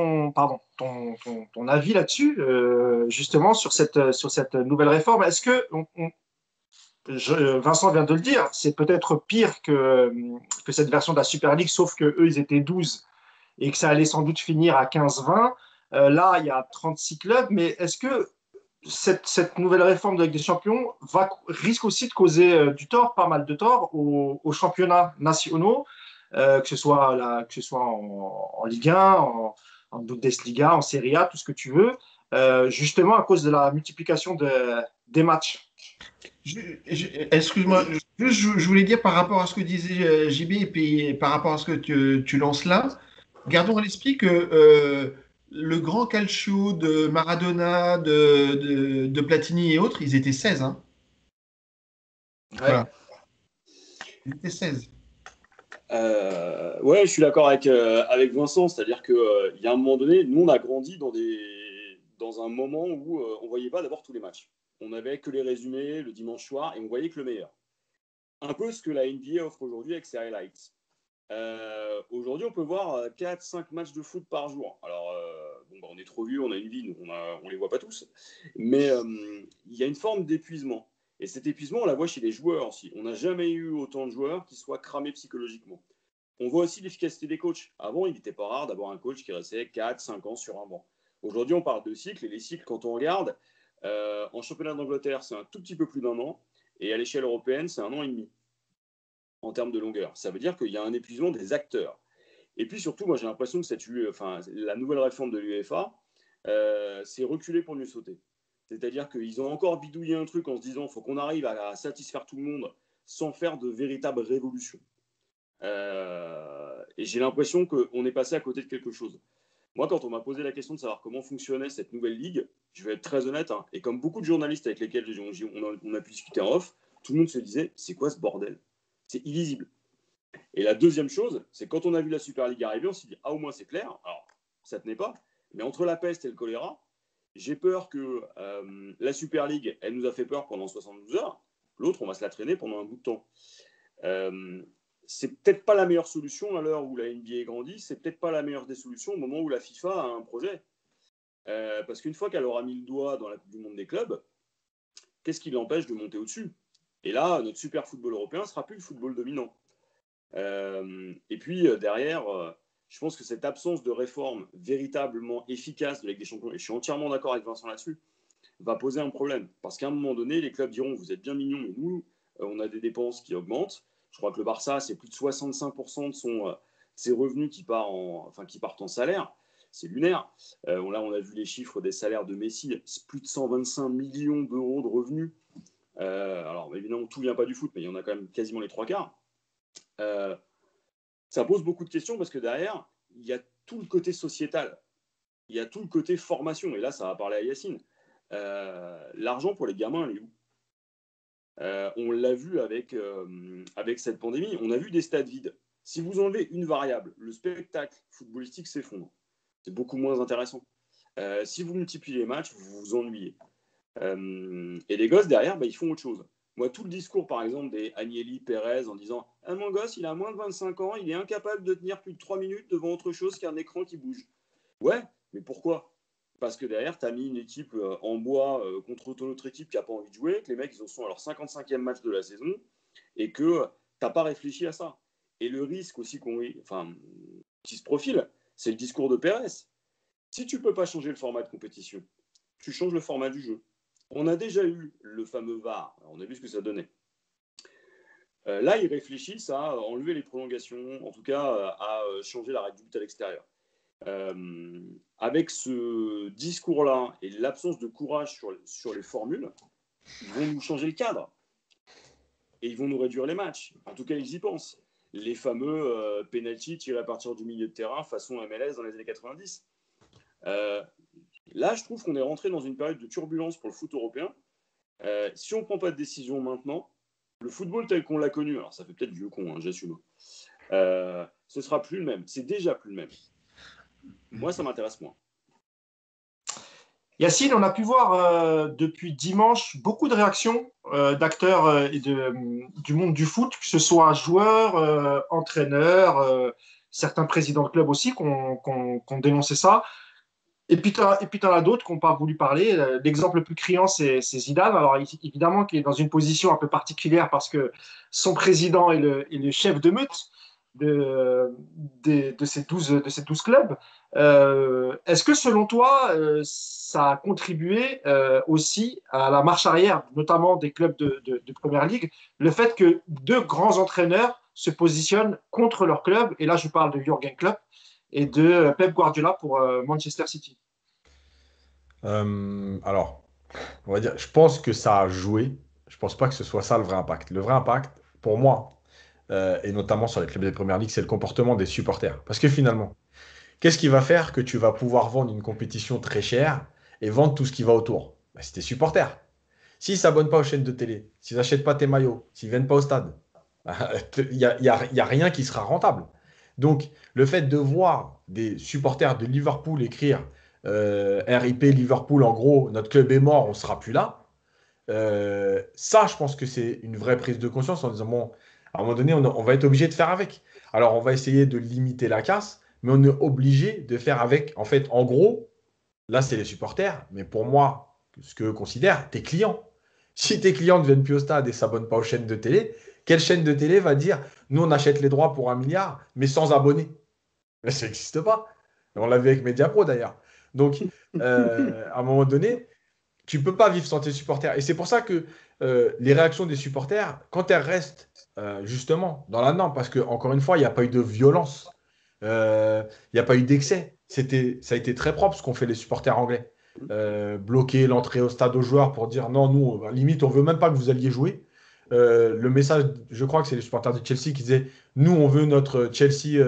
avis là-dessus, justement, sur cette nouvelle réforme, est-ce que, Vincent vient de le dire, c'est peut-être pire que cette version de la Super League, sauf qu'eux, ils étaient 12 et que ça allait sans doute finir à 15-20. Là, il y a 36 clubs, mais est-ce que cette nouvelle réforme de la Ligue des Champions risque aussi de causer du tort, pas mal de tort, aux championnats nationaux, que ce soit en Ligue 1, en Bundesliga, en Serie A, tout ce que tu veux, justement à cause de la multiplication des matchs. Excuse-moi, je voulais dire par rapport à ce que disait JB et puis par rapport à ce que tu lances là, gardons à l'esprit que le grand calcio de Maradona, de Platini et autres, ils étaient 16. Hein. Ouais. Voilà. Il était 16. Ouais, je suis d'accord avec Vincent, c'est-à-dire qu'il y a un moment donné, nous on a grandi dans un moment où on ne voyait pas d'abord tous les matchs. On n'avait que les résumés le dimanche soir et on voyait que le meilleur. Un peu ce que la NBA offre aujourd'hui avec ses highlights. Aujourd'hui, on peut voir 4-5 matchs de foot par jour. Alors, on est trop vieux, on a une vie, on ne les voit pas tous. Mais il y a une forme d'épuisement. Et cet épuisement, on la voit chez les joueurs aussi. On n'a jamais eu autant de joueurs qui soient cramés psychologiquement. On voit aussi l'efficacité des coachs. Avant, il n'était pas rare d'avoir un coach qui restait 4-5 ans sur un banc. Aujourd'hui, on parle de cycles. Et les cycles, quand on regarde, en championnat d'Angleterre, c'est un tout petit peu plus d'1 an. Et à l'échelle européenne, c'est 1 an et demi en termes de longueur. Ça veut dire qu'il y a un épuisement des acteurs. Et puis surtout, moi j'ai l'impression que la nouvelle réforme de l'UEFA, c'est reculer pour mieux sauter. C'est-à-dire qu'ils ont encore bidouillé un truc en se disant qu'il faut qu'on arrive à satisfaire tout le monde sans faire de véritable révolution. Et j'ai l'impression qu'on est passé à côté de quelque chose. Moi, quand on m'a posé la question de savoir comment fonctionnait cette nouvelle ligue, je vais être très honnête, et comme beaucoup de journalistes avec lesquels on a pu discuter en off, tout le monde se disait, c'est quoi ce bordel ? C'est illisible. Et la deuxième chose, c'est quand on a vu la Super League arriver, on s'est dit, au moins c'est clair. Alors, ça tenait pas. Mais entre la peste et le choléra, j'ai peur que la Super League, elle nous a fait peur pendant 72 heures. L'autre, on va se la traîner pendant un bout de temps. C'est peut-être pas la meilleure solution à l'heure où la NBA grandit. C'est peut-être pas la meilleure des solutions au moment où la FIFA a un projet. Parce qu'une fois qu'elle aura mis le doigt dans la Coupe du Monde des clubs, qu'est-ce qui l'empêche de monter au-dessus ? Et là, notre super football européen ne sera plus le football dominant. Et puis, derrière, je pense que cette absence de réforme véritablement efficace de la Ligue des Champions, et je suis entièrement d'accord avec Vincent là-dessus, va poser un problème. Parce qu'à un moment donné, les clubs diront, vous êtes bien mignons, mais nous, on a des dépenses qui augmentent. Je crois que le Barça, c'est plus de 65% de ses revenus qui partent en salaire. C'est lunaire. Là, on a vu les chiffres des salaires de Messi, c'est plus de 125 millions d'euros de revenus. Alors évidemment, tout ne vient pas du foot, mais il y en a quand même quasiment les 3/4. Ça pose beaucoup de questions parce que derrière, il y a tout le côté sociétal, il y a tout le côté formation. Et là, ça va parler à Yacine. L'argent pour les gamins, elle est où ? On l'a vu avec cette pandémie. On a vu des stades vides. Si vous enlevez une variable, le spectacle footballistique s'effondre. C'est beaucoup moins intéressant. Si vous multipliez les matchs, vous vous ennuyez. Et les gosses derrière, ils font autre chose. Moi, tout le discours, par exemple, des Agnelli, Pérez, en disant « mon gosse, il a moins de 25 ans, il est incapable de tenir plus de 3 minutes devant autre chose qu'un écran qui bouge. » Ouais, mais pourquoi ? Parce que derrière, tu as mis une équipe en bois contre ton autre équipe qui n'a pas envie de jouer, que les mecs, ils en sont à leur 55e match de la saison, et que tu n'as pas réfléchi à ça. Et le risque aussi qui se profile, c'est le discours de Pérez. Si tu ne peux pas changer le format de compétition, tu changes le format du jeu. On a déjà eu le fameux VAR, on a vu ce que ça donnait. Là, ils réfléchissent à enlever les prolongations, en tout cas à changer la règle du but à l'extérieur. Avec ce discours-là et l'absence de courage sur les formules, ils vont nous changer le cadre. Et ils vont nous réduire les matchs. En tout cas, ils y pensent. Les fameux pénaltys tirés à partir du milieu de terrain façon MLS dans les années 90. Là, je trouve qu'on est rentré dans une période de turbulence pour le foot européen. Si on ne prend pas de décision maintenant, le football tel qu'on l'a connu, alors ça fait peut-être vieux con, j'assume, ce sera plus le même. C'est déjà plus le même. Moi, ça m'intéresse moins. Yacine, on a pu voir depuis dimanche beaucoup de réactions d'acteurs et du monde du foot, que ce soit joueurs, entraîneurs, certains présidents de clubs aussi qui ont dénoncé ça. Et puis, tu en as d'autres qui n'ont pas voulu parler. L'exemple le plus criant, c'est Zidane. Alors, évidemment, qui est dans une position un peu particulière parce que son président est le chef de meute de ces 12 clubs. Est-ce que, selon toi, ça a contribué aussi à la marche arrière, notamment des clubs de Première Ligue, le fait que deux grands entraîneurs se positionnent contre leur club, et là, je parle de Jürgen Klopp et de Pep Guardiola pour Manchester City? Alors, on va dire, je pense que ça a joué. Je pense pas que ce soit ça le vrai impact. Le vrai impact, pour moi, et notamment sur les clubs de Première Ligue, c'est le comportement des supporters. Parce que finalement, qu'est-ce qui va faire que tu vas pouvoir vendre une compétition très chère et vendre tout ce qui va autour? C'est tes supporters. S'ils ne s'abonnent pas aux chaînes de télé, s'ils n'achètent pas tes maillots, s'ils ne viennent pas au stade, Il n'y a rien qui sera rentable. Donc, le fait de voir des supporters de Liverpool écrire RIP Liverpool, en gros, notre club est mort, on ne sera plus là, ça, je pense que c'est une vraie prise de conscience en disant, bon, à un moment donné, on va être obligé de faire avec. Alors, on va essayer de limiter la casse, mais on est obligé de faire avec. En fait, en gros, là, c'est les supporters, mais pour moi, ce qu'eux considèrent, tes clients. Si tes clients ne viennent plus au stade et ne s'abonnent pas aux chaînes de télé, quelle chaîne de télé va dire, nous, on achète les droits pour 1 milliard, mais sans abonnés? Mais ça n'existe pas. On l'a vu avec Mediapro, d'ailleurs. Donc, à un moment donné, tu ne peux pas vivre sans tes supporters. Et c'est pour ça que les réactions des supporters, quand elles restent justement dans la norme, parce qu'encore une fois, il n'y a pas eu de violence, il n'y a pas eu d'excès. Ça a été très propre ce qu'ont fait les supporters anglais. Bloquer l'entrée au stade aux joueurs pour dire non, nous, limite, on ne veut même pas que vous alliez jouer. Le message, je crois que c'est les supporters de Chelsea qui disaient nous, on veut notre Chelsea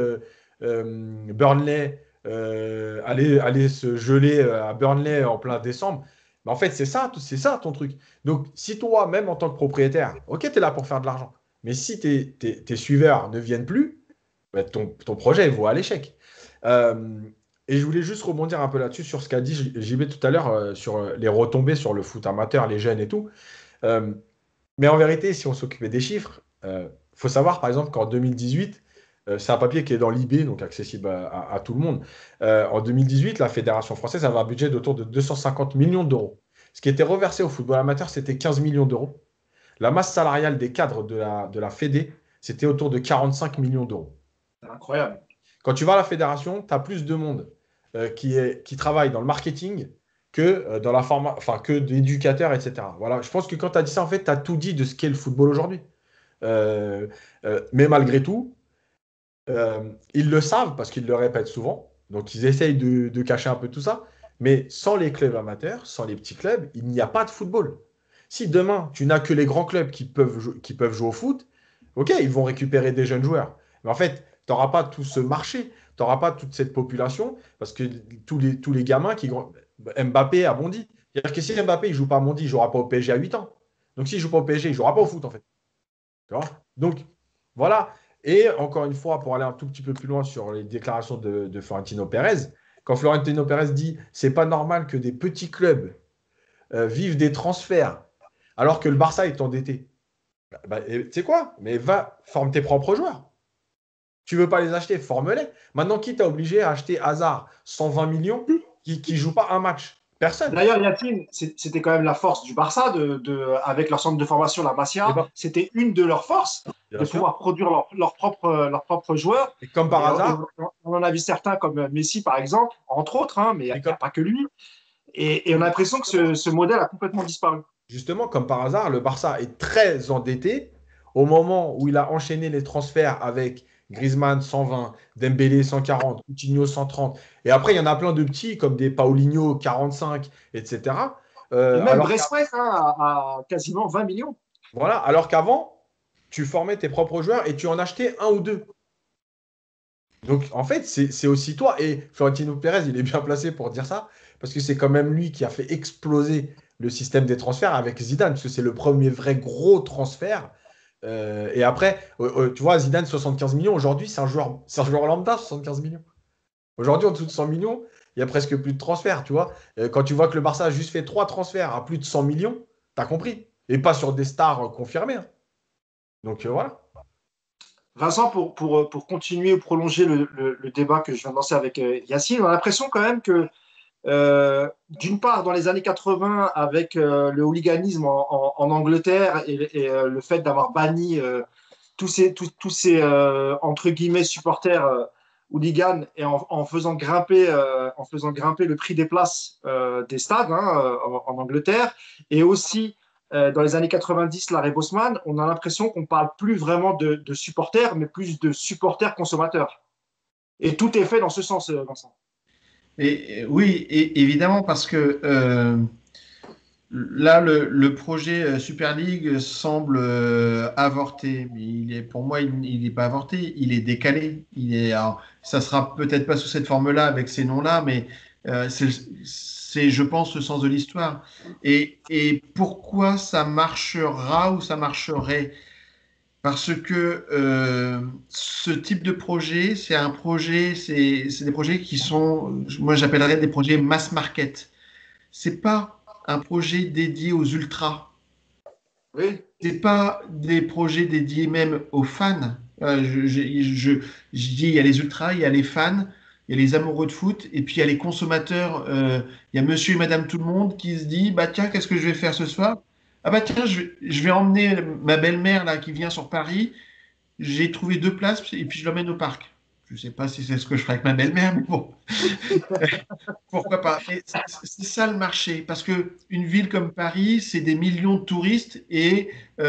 Burnley aller se geler à Burnley en plein décembre. Mais en fait, c'est ça ton truc. Donc, si toi, même en tant que propriétaire, ok, tu es là pour faire de l'argent, mais si tes suiveurs ne viennent plus, bah, ton projet vaut à l'échec. Et je voulais juste rebondir un peu là-dessus sur ce qu'a dit JB tout à l'heure sur les retombées sur le foot amateur, les jeunes et tout. Mais en vérité, si on s'occupait des chiffres, faut savoir par exemple qu'en 2018, c'est un papier qui est dans l'IB, donc accessible à tout le monde. En 2018, la Fédération française avait un budget d'autour de 250 millions d'euros. Ce qui était reversé au football amateur, c'était 15 millions d'euros. La masse salariale des cadres de la Fédé, c'était autour de 45 millions d'euros. C'est incroyable. Quand tu vas à la fédération, tu as plus de monde qui travaille dans le marketing que dans la que d'éducateurs, etc. Voilà. Je pense que quand tu as dit ça, en fait, tu as tout dit de ce qu'est le football aujourd'hui. Mais malgré tout, ils le savent parce qu'ils le répètent souvent. Donc, ils essayent de cacher un peu tout ça. Mais sans les clubs amateurs, sans les petits clubs, il n'y a pas de football. Si demain, tu n'as que les grands clubs qui peuvent jouer au foot, ok, ils vont récupérer des jeunes joueurs. Mais en fait, tu n'auras pas tout ce marché, tu n'auras pas toute cette population parce que tous les gamins Mbappé a bondi. C'est-à-dire que si Mbappé ne joue pas à Bondy, il ne jouera pas au PSG à 8 ans. Donc, s'il ne joue pas au PSG, il ne jouera pas au foot, en fait. Tu vois. Donc, voilà. Et encore une fois, pour aller un tout petit peu plus loin sur les déclarations de Florentino Pérez, quand Florentino Pérez dit c'est pas normal que des petits clubs vivent des transferts alors que le Barça est endetté. Tu sais quoi? Mais forme tes propres joueurs. Tu veux pas les acheter, forme-les. Maintenant, qui t'a obligé à acheter Hazard 120 millions qui joue pas un match? Personne. D'ailleurs, Yacine, c'était quand même la force du Barça avec leur centre de formation, la Masia. C'était une de leurs forces de pouvoir produire leurs propres joueurs. Et comme par hasard. On en a vu certains comme Messi, par exemple, entre autres, hein, mais il n'y a pas que lui. Et on a l'impression que ce modèle a complètement disparu. Justement, comme par hasard, le Barça est très endetté au moment où il a enchaîné les transferts avec Griezmann 120, Dembélé 140, Coutinho 130. Et après, il y en a plein de petits comme des Paulinho 45, etc. Et même Bressuet à quasiment 20 millions. Voilà, alors qu'avant, tu formais tes propres joueurs et tu en achetais un ou deux. Donc, en fait, c'est aussi toi. Et Florentino Pérez, il est bien placé pour dire ça, parce que c'est quand même lui qui a fait exploser le système des transferts avec Zidane, parce que c'est le premier vrai gros transfert. Et après, tu vois, Zidane, 75 millions. Aujourd'hui, c'est un joueur lambda, 75 millions. Aujourd'hui, en dessous de 100 millions, il y a presque plus de transferts, tu vois. Quand tu vois que le Barça a juste fait 3 transferts à plus de 100 millions, t'as compris. Et pas sur des stars confirmées. Hein. Donc, voilà. Vincent, pour continuer ou prolonger le débat que je viens de lancer avec Yacine, on a l'impression quand même que d'une part, dans les années 80, avec le hooliganisme en Angleterre et le fait d'avoir banni tous ces entre guillemets supporters hooligans et en faisant grimper le prix des places des stades en Angleterre, et aussi dans les années 90, l'arrêt Bosman, on a l'impression qu'on ne parle plus vraiment de supporters, mais plus de supporters consommateurs. Et tout est fait dans ce sens, Vincent. Oui, évidemment, parce que là, le projet Super League semble avorté, mais pour moi, il n'est pas avorté, il est décalé. Ça sera peut-être pas sous cette forme-là, avec ces noms-là, mais c'est, je pense, le sens de l'histoire. Et pourquoi ça marchera ou ça marcherait? Parce que ce type de projet, c'est des projets qui sont, moi j'appellerais des projets mass market. C'est pas un projet dédié aux ultras. Oui. C'est pas des projets dédiés même aux fans. Je dis, il y a les ultras, il y a les fans, il y a les amoureux de foot, et puis il y a les consommateurs. Il y a monsieur et madame tout le monde qui se dit, bah tiens, qu'est-ce que je vais faire ce soir? Ah bah tiens, je vais emmener ma belle-mère là qui vient sur Paris. J'ai trouvé 2 places et puis je l'emmène au parc. Je ne sais pas si c'est ce que je ferai avec ma belle-mère, mais bon, pourquoi pas. Mais c'est ça le marché, parce que une ville comme Paris, c'est des millions de touristes et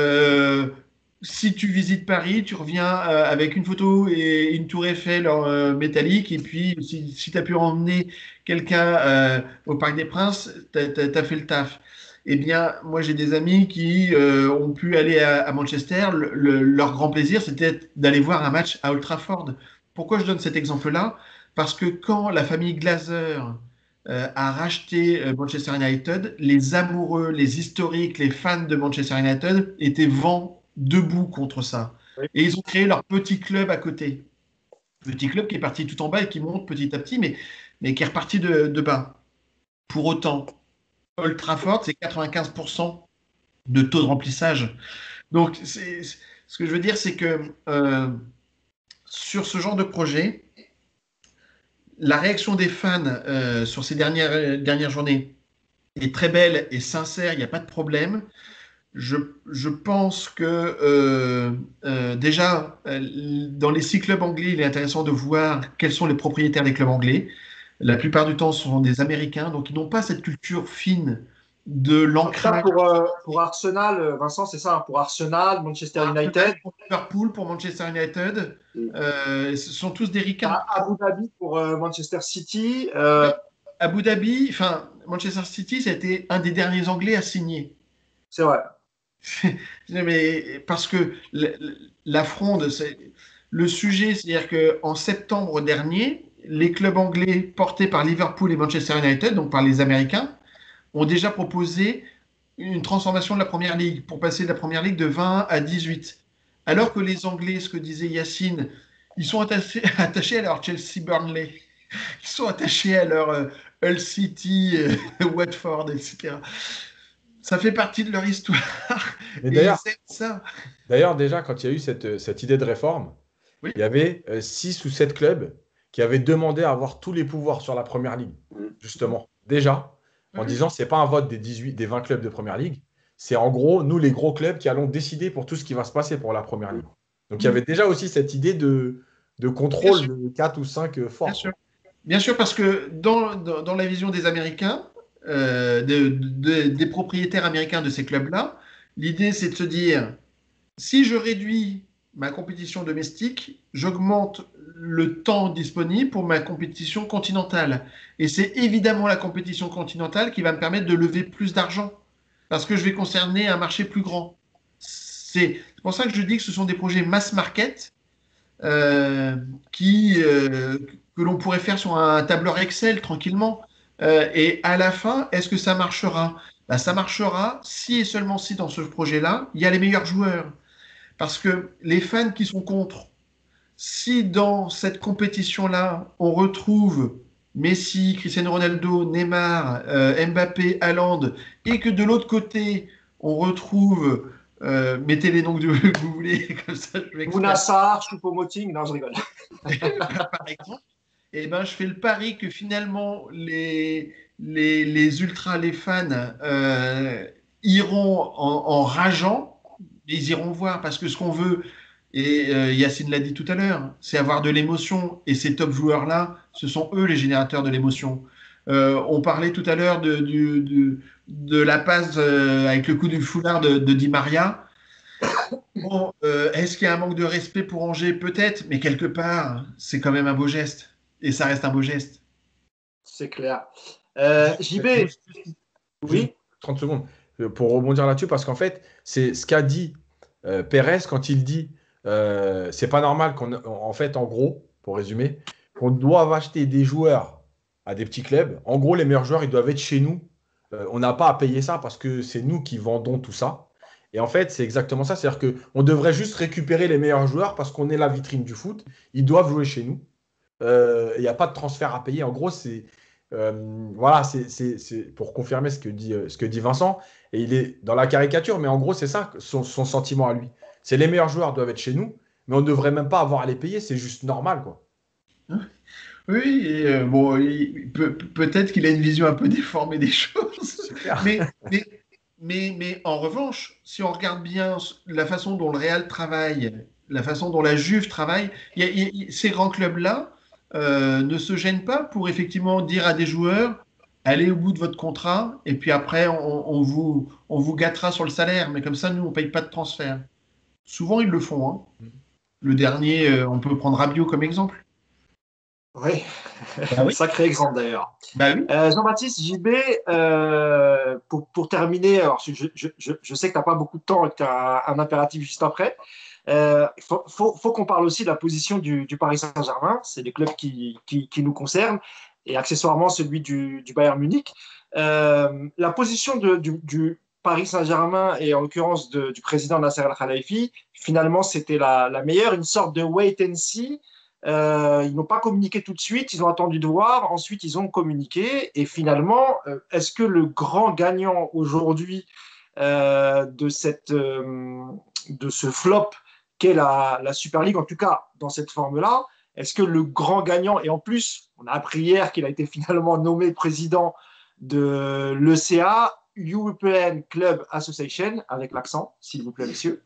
si tu visites Paris, tu reviens avec une photo et une tour Eiffel métallique. Et puis, si tu as pu emmener quelqu'un au Parc des Princes, tu as fait le taf. Eh bien, moi, j'ai des amis qui ont pu aller à Manchester. Leur grand plaisir, c'était d'aller voir un match à Old Trafford. Pourquoi je donne cet exemple-là? Parce que quand la famille Glazer a racheté Manchester United, les amoureux, les historiques, les fans de Manchester United étaient vent debout contre ça. Oui. Et ils ont créé leur petit club à côté. Petit club qui est parti tout en bas et qui monte petit à petit, mais qui est reparti de bas. Pour autant, Old Trafford, c'est 95% de taux de remplissage. Donc, ce que je veux dire, c'est que sur ce genre de projet, la réaction des fans sur ces dernières journées est très belle et sincère, il n'y a pas de problème. Je pense que déjà, dans les 6 clubs anglais, il est intéressant de voir quels sont les propriétaires des clubs anglais. La plupart du temps, ce sont des Américains, donc ils n'ont pas cette culture fine de l'ancrage. Pour Arsenal, Vincent, c'est ça, pour Arsenal, Manchester United. Pour Liverpool, pour Manchester United, ce sont tous des ricains. Abu Dhabi pour Manchester City. Abu Dhabi, enfin, Manchester City, ça a été un des derniers Anglais à signer. C'est vrai. Mais parce que la fronde, c'est le sujet, c'est-à-dire qu'en septembre dernier, les clubs anglais portés par Liverpool et Manchester United, donc par les Américains, ont déjà proposé une transformation de la Première Ligue pour passer de la Première Ligue de 20 à 18. Alors que les Anglais, ce que disait Yacine, ils sont attachés à leur Chelsea Burnley, ils sont attachés à leur Hull City, Watford, etc. Ça fait partie de leur histoire. Et d'ailleurs, déjà, quand il y a eu cette idée de réforme, oui, il y avait 6 ou 7 clubs qui avaient demandé à avoir tous les pouvoirs sur la Première Ligue, justement. Déjà, en disant c'est pas un vote des 20 clubs de Première Ligue, c'est en gros, nous, les gros clubs, qui allons décider pour tout ce qui va se passer pour la Première Ligue. Donc, il y avait déjà aussi cette idée de contrôle de 4 ou 5 forces. Bien sûr, parce que dans la vision des Américains, des propriétaires américains de ces clubs-là, l'idée, c'est de se dire, si je réduis ma compétition domestique, j'augmente le temps disponible pour ma compétition continentale. Et c'est évidemment la compétition continentale qui va me permettre de lever plus d'argent, parce que je vais concerner un marché plus grand. C'est pour ça que je dis que ce sont des projets mass market que l'on pourrait faire sur un tableur Excel tranquillement. Et à la fin, est-ce que ça marchera? Ça marchera si et seulement si dans ce projet-là, il y a les meilleurs joueurs. Parce que les fans qui sont contre, si dans cette compétition-là, on retrouve Messi, Cristiano Ronaldo, Neymar, Mbappé, Haaland, et que de l'autre côté, on retrouve, mettez les noms que vous voulez, comme ça je vais Bounassar, Choupo-Moting, non je rigole. Par exemple, et ben, je fais le pari que finalement les ultras, les fans iront en rageant, ils iront voir parce que ce qu'on veut, et Yacine l'a dit tout à l'heure, c'est avoir de l'émotion. Et ces top joueurs-là, ce sont eux les générateurs de l'émotion. On parlait tout à l'heure de la passe avec le coup du foulard de Di Maria. Bon, est-ce qu'il y a un manque de respect pour Angers? Peut-être, mais quelque part, c'est quand même un beau geste. Et ça reste un beau geste. C'est clair. JB, oui. 30 secondes pour rebondir là-dessus, parce qu'en fait, c'est ce qu'a dit Pérez quand il dit c'est pas normal en fait, en gros, pour résumer, qu'on doive acheter des joueurs à des petits clubs. En gros, les meilleurs joueurs, ils doivent être chez nous. On n'a pas à payer ça parce que c'est nous qui vendons tout ça. Et en fait, c'est exactement ça. C'est-à-dire qu'on devrait juste récupérer les meilleurs joueurs parce qu'on est la vitrine du foot. Ils doivent jouer chez nous. Il n'y a pas de transfert à payer. En gros, voilà, c'est pour confirmer ce que dit Vincent. Et il est dans la caricature, mais en gros, c'est ça son sentiment à lui. C'est les meilleurs joueurs doivent être chez nous, mais on ne devrait même pas avoir à les payer. C'est juste normal, quoi. Oui, et bon, peut-être qu'il a une vision un peu déformée des choses, mais en revanche, si on regarde bien la façon dont le Real travaille, la façon dont la Juve travaille, ces grands clubs-là ne se gênent pas pour effectivement dire à des joueurs, allez au bout de votre contrat, et puis après, on vous gâtera sur le salaire, mais comme ça, nous, on ne paye pas de transfert. Souvent, ils le font, hein. Le dernier, on peut prendre Rabiot comme exemple. Oui, Bah oui. sacré exemple d'ailleurs. Bah oui. Jean-Baptiste, JB, pour terminer, alors je sais que tu n'as pas beaucoup de temps et que tu as un impératif juste après. Faut qu'on parle aussi de la position du Paris Saint-Germain. C'est des clubs qui nous concernent et accessoirement celui du Bayern Munich. La position du Paris Saint-Germain et en l'occurrence du président Nasser Al-Khelaifi, finalement, c'était la meilleure, une sorte de wait and see. Ils n'ont pas communiqué tout de suite, ils ont attendu de voir, ensuite ils ont communiqué. Et finalement, est-ce que le grand gagnant aujourd'hui de ce flop qu'est la Super League, en tout cas dans cette forme-là, est-ce que le grand gagnant, et en plus, on a appris hier qu'il a été finalement nommé président de l'ECA, European Club Association, avec l'accent, s'il vous plaît, messieurs.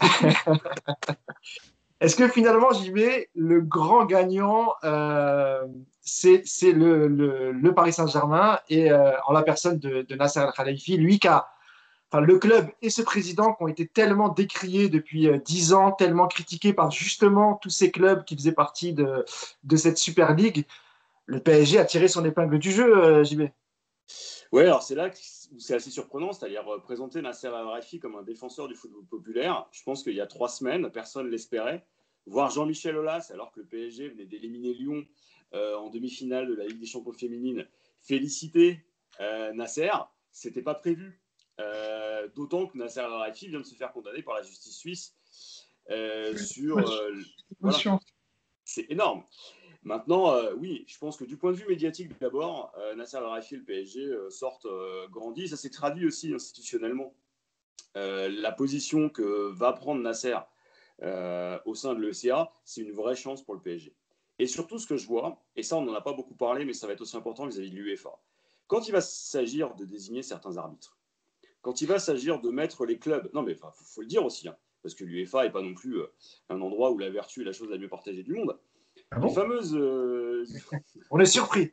Est-ce que finalement, j'y vais, le grand gagnant, c'est le Paris Saint-Germain et en la personne de Nasser Al-Khelaifi, lui enfin, le club et ce président qui ont été tellement décriés depuis 10 ans, tellement critiqués par justement tous ces clubs qui faisaient partie de cette Super League. Le PSG a tiré son épingle du jeu, JB. Ouais, alors c'est là où c'est assez surprenant, c'est-à-dire présenter Nasser Al-Khelaifi comme un défenseur du football populaire. Je pense qu'il y a 3 semaines, personne ne l'espérait. Voir Jean-Michel Aulas, alors que le PSG venait d'éliminer Lyon en demi-finale de la Ligue des Champions féminines, féliciter Nasser, c'était pas prévu. D'autant que Nasser Al-Khelaifi vient de se faire condamner par la justice suisse voilà. C'est énorme. Maintenant, oui, je pense que du point de vue médiatique d'abord, Nasser Al-Khelaifi et le PSG sortent grandis. Ça s'est traduit aussi institutionnellement. La position que va prendre Nasser au sein de l'ECA, c'est une vraie chance pour le PSG. Et surtout, ce que je vois, et ça on n'en a pas beaucoup parlé, mais ça va être aussi important vis-à-vis de l'UEFA, quand il va s'agir de désigner certains arbitres, quand il va s'agir de mettre les clubs, non mais faut le dire aussi, hein, parce que l'UEFA n'est pas non plus un endroit où la vertu est la chose la mieux partagée du monde. Ah bon ? Les fameuses... On est surpris.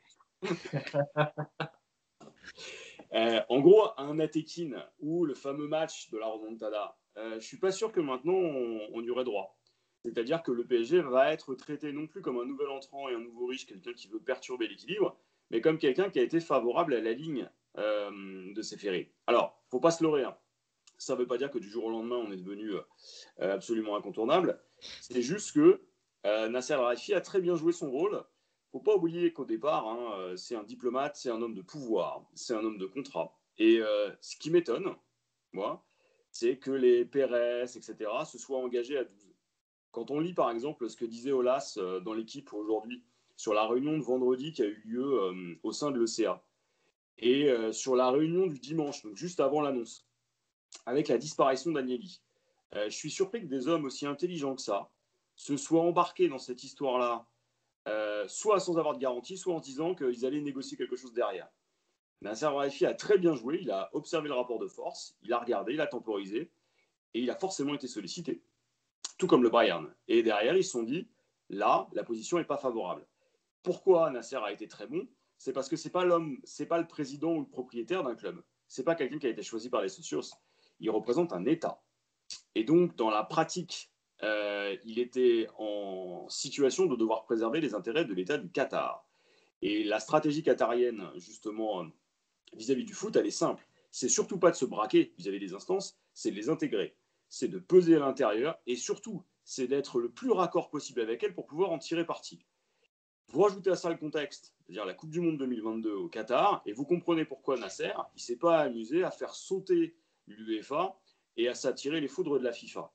En gros, un Atekin ou le fameux match de la remontada, je ne suis pas sûr que maintenant on y aurait droit. C'est-à-dire que le PSG va être traité non plus comme un nouvel entrant et un nouveau riche, quelqu'un qui veut perturber l'équilibre, mais comme quelqu'un qui a été favorable à la ligne de ces ferrés. Alors, il ne faut pas se leurrer, hein. Ça ne veut pas dire que du jour au lendemain, on est devenu absolument incontournable. C'est juste que Nasser Al-Khelaifi a très bien joué son rôle. Il ne faut pas oublier qu'au départ, hein, c'est un diplomate, c'est un homme de pouvoir, c'est un homme de contrat. Et ce qui m'étonne, moi, c'est que les Pérez, etc., se soient engagés à 12. Quand on lit, par exemple, ce que disait Aulas dans l'équipe aujourd'hui, sur la réunion de vendredi qui a eu lieu au sein de l'ECA, et sur la réunion du dimanche, donc juste avant l'annonce, avec la disparition d'Agnelli, je suis surpris que des hommes aussi intelligents que ça se soient embarqués dans cette histoire-là, soit sans avoir de garantie, soit en disant qu'ils allaient négocier quelque chose derrière. Nasser Al-Khelaifi a très bien joué, il a observé le rapport de force, il a regardé, il a temporisé, et il a forcément été sollicité, tout comme le Bayern. Et derrière, ils se sont dit, là, la position n'est pas favorable. Pourquoi Nasser a été très bon ? C'est parce que c'est pas l'homme, c'est pas le président ou le propriétaire d'un club. C'est pas quelqu'un qui a été choisi par les socios. Il représente un État. Et donc, dans la pratique, il était en situation de devoir préserver les intérêts de l'État du Qatar. Et la stratégie qatarienne, justement, vis-à-vis du foot, elle est simple. C'est surtout pas de se braquer vis-à-vis des instances, c'est de les intégrer. C'est de peser à l'intérieur et surtout, c'est d'être le plus raccord possible avec elles pour pouvoir en tirer parti. Vous rajoutez à ça le contexte, c'est-à-dire la Coupe du Monde 2022 au Qatar, et vous comprenez pourquoi Nasser, il ne s'est pas amusé à faire sauter l'UEFA et à s'attirer les foudres de la FIFA.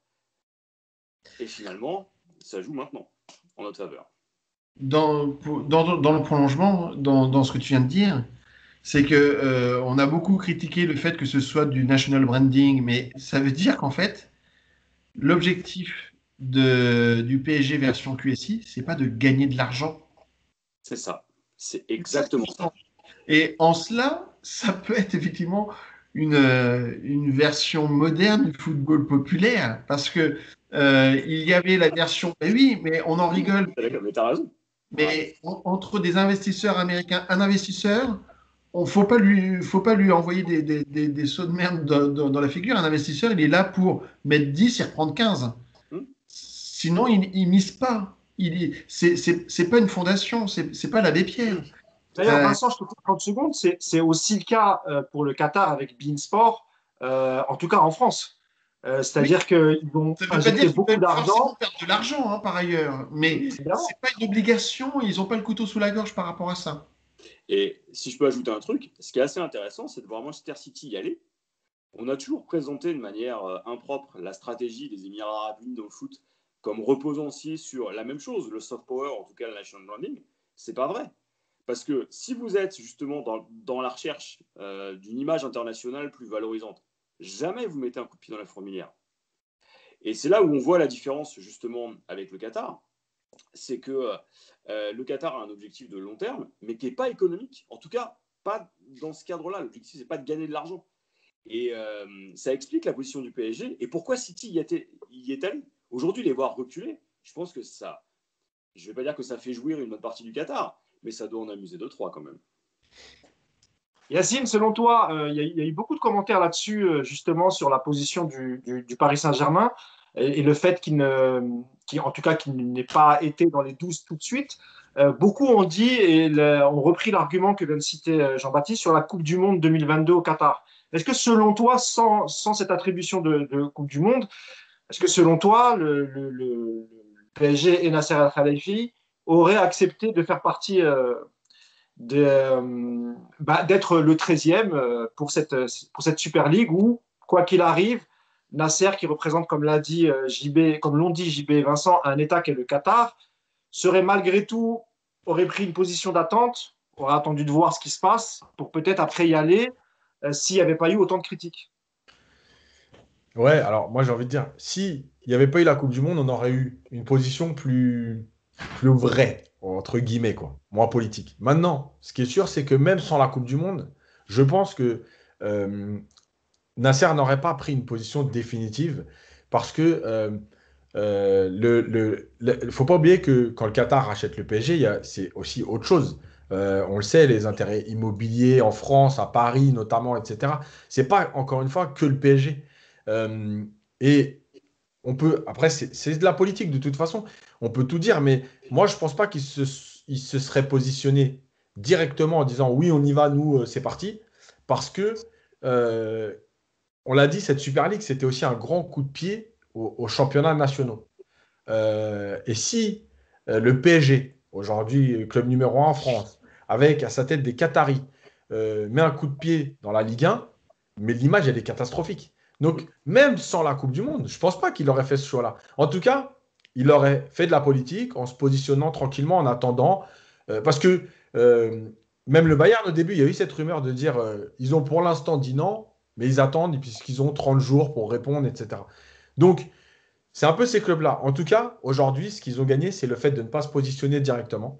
Et finalement, ça joue maintenant en notre faveur. Dans le prolongement, dans ce que tu viens de dire, c'est que on a beaucoup critiqué le fait que ce soit du national branding, mais ça veut dire qu'en fait, l'objectif du PSG version QSI, c'est pas de gagner de l'argent. C'est ça. C'est exactement ça. Et en cela, ça peut être effectivement une version moderne du football populaire, parce que il y avait la version, mais oui, mais on en rigole. Mais t'as raison. Mais entre des investisseurs américains, un investisseur, faut pas lui envoyer des sauts de merde dans la figure. Un investisseur, il est là pour mettre 10 et reprendre 15. Sinon, il mise pas. C'est pas une fondation, c'est pas l'abbé Pierre. D'ailleurs, Vincent, je te coupe 30 secondes. C'est aussi le cas pour le Qatar avec beIN Sport, en tout cas en France. C'est-à-dire qu'ils vont injecter beaucoup d'argent. Perdre de l'argent, par ailleurs. Mais c'est pas une obligation. Ils n'ont pas le couteau sous la gorge par rapport à ça. Et si je peux ajouter un truc, ce qui est assez intéressant, c'est de voir Manchester City y aller. On a toujours présenté de manière impropre la stratégie des Émirats Arabes Unis dans le foot comme reposant aussi sur la même chose, le soft power, en tout cas le national branding. C'est pas vrai. Parce que si vous êtes justement dans la recherche d'une image internationale plus valorisante, jamais vous mettez un coup de pied dans la fourmilière. Et c'est là où on voit la différence justement avec le Qatar. C'est que le Qatar a un objectif de long terme, mais qui n'est pas économique. En tout cas, pas dans ce cadre-là. L'objectif, ce n'est pas de gagner de l'argent. Et ça explique la position du PSG et pourquoi City y est allé. Aujourd'hui, les voir reculer, je pense que ça, je ne vais pas dire que ça fait jouir une bonne partie du Qatar, mais ça doit en amuser 2-3 quand même. Yacine, selon toi, il y a eu beaucoup de commentaires là-dessus, justement, sur la position du Paris Saint-Germain et le fait qu'il n'ait pas été dans les 12 tout de suite. Beaucoup ont dit et ont repris l'argument que vient de citer Jean-Baptiste sur la Coupe du Monde 2022 au Qatar. Est-ce que selon toi, sans cette attribution de Coupe du Monde, est-ce que selon toi, le PSG et Nasser Al-Khelaifi auraient accepté de faire partie d'être le 13e pour cette Super League où, quoi qu'il arrive, Nasser, qui représente, comme l'ont dit JB et Vincent, un État qui est le Qatar, aurait pris une position d'attente, aurait attendu de voir ce qui se passe pour peut-être après y aller s'il n'y avait pas eu autant de critiques. Ouais, alors moi j'ai envie de dire, si il n'y avait pas eu la Coupe du Monde, on aurait eu une position plus vraie, entre guillemets, quoi, moins politique. Maintenant, ce qui est sûr, c'est que même sans la Coupe du Monde, je pense que Nasser n'aurait pas pris une position définitive parce que faut pas oublier que quand le Qatar rachète le PSG, c'est aussi autre chose. On le sait, les intérêts immobiliers en France, à Paris notamment, etc. C'est pas encore une fois que le PSG. Et on peut, après, c'est de la politique de toute façon. On peut tout dire, mais moi, je pense pas qu'il se serait positionné directement en disant oui, on y va, nous, c'est parti. Parce que, on l'a dit, cette Super League, c'était aussi un grand coup de pied aux championnats nationaux. Et si le PSG, aujourd'hui club numéro 1 en France, avec à sa tête des Qataris, met un coup de pied dans la Ligue 1, mais l'image, elle est catastrophique. Donc, même sans la Coupe du Monde, je ne pense pas qu'il aurait fait ce choix-là. En tout cas, il aurait fait de la politique en se positionnant tranquillement en attendant. Parce que même le Bayern, au début, il y a eu cette rumeur de dire ils ont pour l'instant dit non, mais ils attendent puisqu'ils ont 30 jours pour répondre, etc. Donc, c'est un peu ces clubs-là. En tout cas, aujourd'hui, ce qu'ils ont gagné, c'est le fait de ne pas se positionner directement.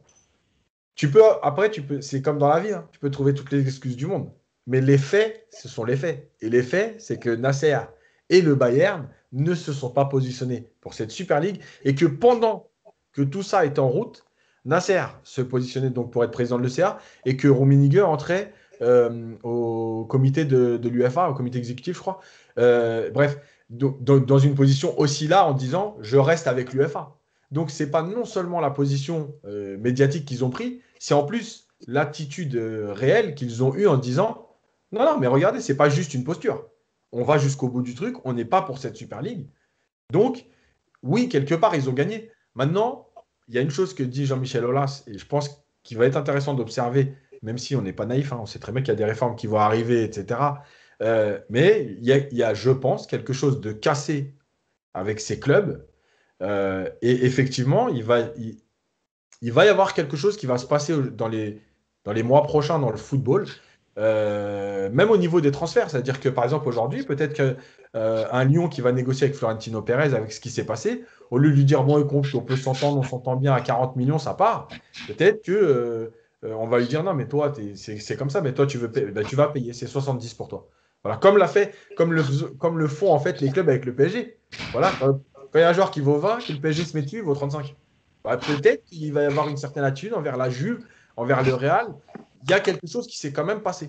C'est comme dans la vie, hein, tu peux trouver toutes les excuses du monde. Mais les faits, ce sont les faits. Et les faits, c'est que Nasser et le Bayern ne se sont pas positionnés pour cette Super League et que pendant que tout ça était en route, Nasser se positionnait donc pour être président de l'ECA et que Rummenigge entrait au comité de l'UEFA, au comité exécutif, je crois. Bref, dans une position aussi là en disant je reste avec l'UEFA. Donc, ce n'est pas non seulement la position médiatique qu'ils ont pris, c'est en plus l'attitude réelle qu'ils ont eue en disant non, mais regardez, ce n'est pas juste une posture. On va jusqu'au bout du truc, on n'est pas pour cette Super League. Donc, oui, quelque part, ils ont gagné. Maintenant, il y a une chose que dit Jean-Michel Aulas, et je pense qu'il va être intéressant d'observer, même si on n'est pas naïf, hein, on sait très bien qu'il y a des réformes qui vont arriver, etc. Mais il y a, je pense, quelque chose de cassé avec ces clubs. Et effectivement, il va y avoir quelque chose qui va se passer dans les mois prochains dans le football, même au niveau des transferts. C'est-à-dire que, par exemple, aujourd'hui, peut-être qu'un Lyon qui va négocier avec Florentino Pérez, avec ce qui s'est passé, au lieu de lui dire, bon, écoute, on peut s'entendre, on s'entend bien à 40 millions, ça part. Peut-être que on va lui dire, non, mais toi, c'est comme ça, mais toi, tu vas payer, c'est 70 pour toi. Voilà, comme le font en fait les clubs avec le PSG. Voilà, quand il y a un joueur qui vaut 20, que le PSG se met dessus, il vaut 35. Bah, peut-être qu'il va y avoir une certaine attitude envers la Juve, envers le Real. Il y a quelque chose qui s'est quand même passé.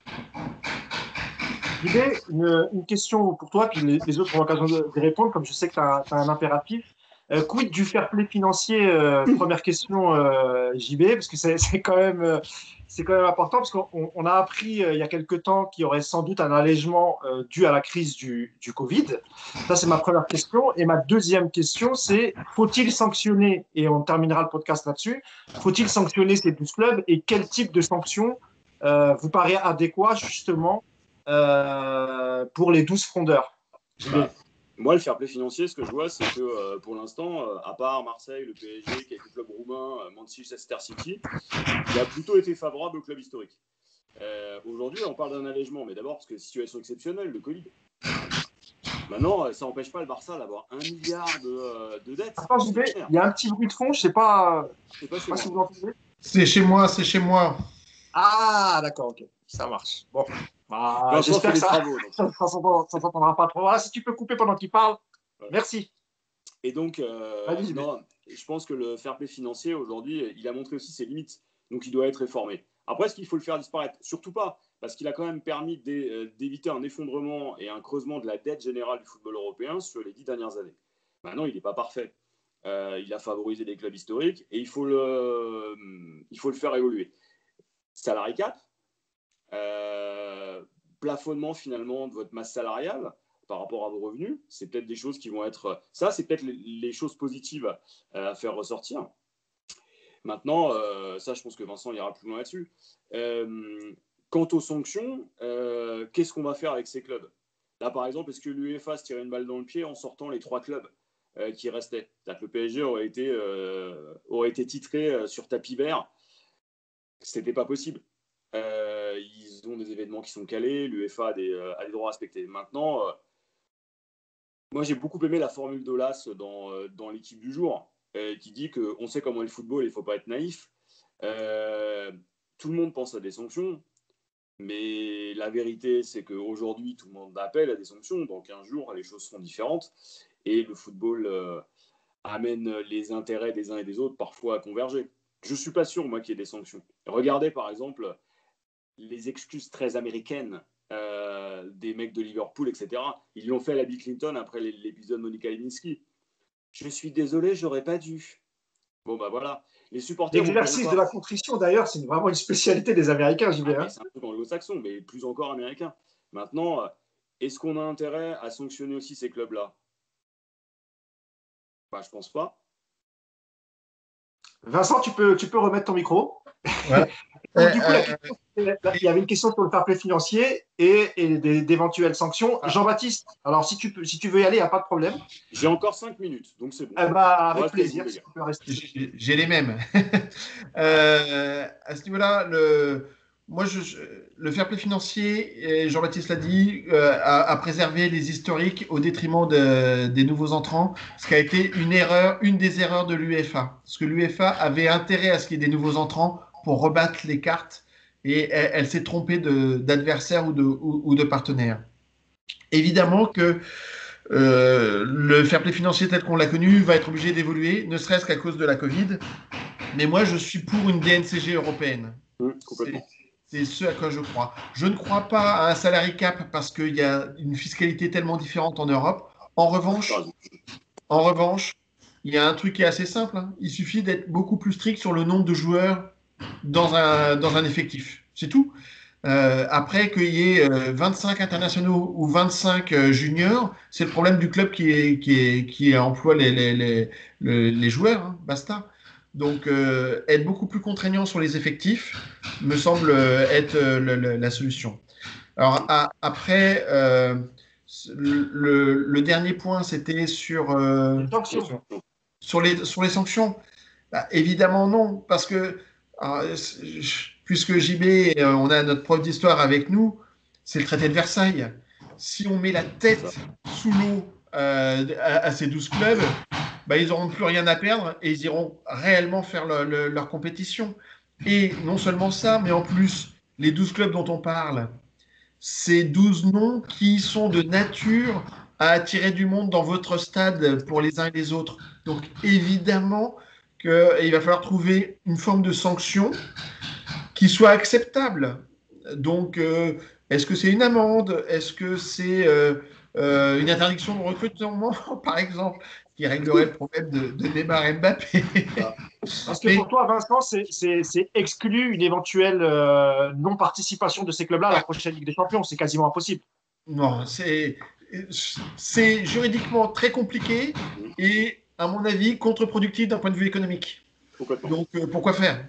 J'avais une question pour toi, puis les autres ont l'occasion de répondre, comme je sais que tu as un impératif. Quid du fair play financier première question, JB, parce que c'est quand même important, parce qu'on a appris il y a quelque temps qu'il y aurait sans doute un allègement dû à la crise du Covid. Ça, c'est ma première question. Et ma deuxième question, c'est faut-il sanctionner, et on terminera le podcast là-dessus, faut-il sanctionner ces 12 clubs et quel type de sanction vous paraît adéquat justement pour les 12 frondeurs? Moi, le fair play financier, ce que je vois, c'est que pour l'instant, à part Marseille, le PSG, quelques clubs roumains, Manchester City, il a plutôt été favorable au club historique. Aujourd'hui, on parle d'un allègement, mais d'abord parce que situation exceptionnelle, le Covid. Maintenant, ça n'empêche pas le Barça d'avoir 1 milliard de dettes. Attends, JB, il y a un petit bruit de fond, je ne sais pas, c'est pas si vous entendez. C'est chez moi. Ah, d'accord, ok, ça marche. Bon, bah, j'espère que ça ne s'entendra pas trop. Voilà, si tu peux couper pendant qu'il parle, ouais. Merci. Et donc, non, je pense que le fair play financier, aujourd'hui, il a montré aussi ses limites. Donc, il doit être réformé. Après, est-ce qu'il faut le faire disparaître? Surtout pas, parce qu'il a quand même permis d'éviter un effondrement et un creusement de la dette générale du football européen sur les 10 dernières années. Maintenant, il n'est pas parfait. Il a favorisé les clubs historiques et il faut le faire évoluer. Salary cap, plafonnement finalement de votre masse salariale par rapport à vos revenus, c'est peut-être des choses qui vont être... Ça, c'est peut-être les choses positives à faire ressortir. Maintenant, ça, je pense que Vincent ira plus loin là-dessus. Quant aux sanctions, qu'est-ce qu'on va faire avec ces clubs? Là, par exemple, est-ce que l'UEFA se tirait une balle dans le pied en sortant les 3 clubs qui restaient? C'est-à-dire que le PSG aurait été titré sur tapis vert. C'était pas possible. Ils ont des événements qui sont calés, l'UEFA a des droits respectés. Maintenant, moi j'ai beaucoup aimé la formule d'Olas dans l'équipe du jour, qui dit qu'on sait comment est le football, il ne faut pas être naïf. Tout le monde pense à des sanctions, mais la vérité c'est qu'aujourd'hui tout le monde appelle à des sanctions. Dans 15 jours, les choses seront différentes et le football amène les intérêts des uns et des autres parfois à converger. Je ne suis pas sûr, moi, qu'il y ait des sanctions. Regardez, par exemple, les excuses très américaines des mecs de Liverpool, etc. Ils l'ont fait à la Bill Clinton après l'épisode Monica Lewinsky. Je suis désolé, j'aurais pas dû. Bon, bah voilà. Les supporters. L'exercice de la contrition, d'ailleurs, c'est vraiment une spécialité des Américains, j'y vais. C'est un truc anglo-saxon, mais plus encore américain. Maintenant, est-ce qu'on a intérêt à sanctionner aussi ces clubs-là? Bah, je pense pas. Vincent, tu peux remettre ton micro. Ouais. Du coup, il y avait une question sur le fair play financier et d'éventuelles sanctions. Jean-Baptiste, alors si tu veux y aller, il n'y a pas de problème. J'ai encore 5 minutes, donc c'est bon. Avec plaisir. Si tu peux rester. J'ai les mêmes. À ce niveau-là, le fair play financier, Jean-Baptiste l'a dit, a préservé les historiques au détriment des nouveaux entrants, ce qui a été une des erreurs de l'UEFA. Parce que l'UEFA avait intérêt à ce qu'il y ait des nouveaux entrants pour rebattre les cartes et elle s'est trompée d'adversaire ou de partenaire. Évidemment que le fair play financier tel qu'on l'a connu va être obligé d'évoluer, ne serait-ce qu'à cause de la Covid. Mais moi, je suis pour une DNCG européenne. Complètement. C'est ce à quoi je crois. Je ne crois pas à un salary cap parce qu'il y a une fiscalité tellement différente en Europe. En revanche, il y a un truc qui est assez simple. Il suffit d'être beaucoup plus strict sur le nombre de joueurs dans un effectif. C'est tout. Après qu'il y ait 25 internationaux ou 25 juniors, c'est le problème du club qui emploie les joueurs. Basta. Donc, être beaucoup plus contraignant sur les effectifs me semble être la solution. Alors après, le dernier point, c'était sur les sanctions. Bah, évidemment non, parce que puisque JB, on a notre prof d'histoire avec nous, c'est le traité de Versailles. Si on met la tête sous l'eau à ces 12 clubs, bah, ils n'auront plus rien à perdre et ils iront réellement faire leur compétition. Et non seulement ça, mais en plus, les 12 clubs dont on parle, c'est 12 noms qui sont de nature à attirer du monde dans votre stade pour les uns et les autres. Donc évidemment qu'il va falloir trouver une forme de sanction qui soit acceptable. Donc, est-ce que c'est une amende? Est-ce que c'est une interdiction de recrutement, par exemple, qui réglerait le problème de Neymar et Mbappé? Parce que pour toi, Vincent, c'est exclu une éventuelle non-participation de ces clubs-là à la prochaine Ligue des Champions. C'est quasiment impossible. Non, c'est juridiquement très compliqué et, à mon avis, contre-productif d'un point de vue économique. Donc, pourquoi faire?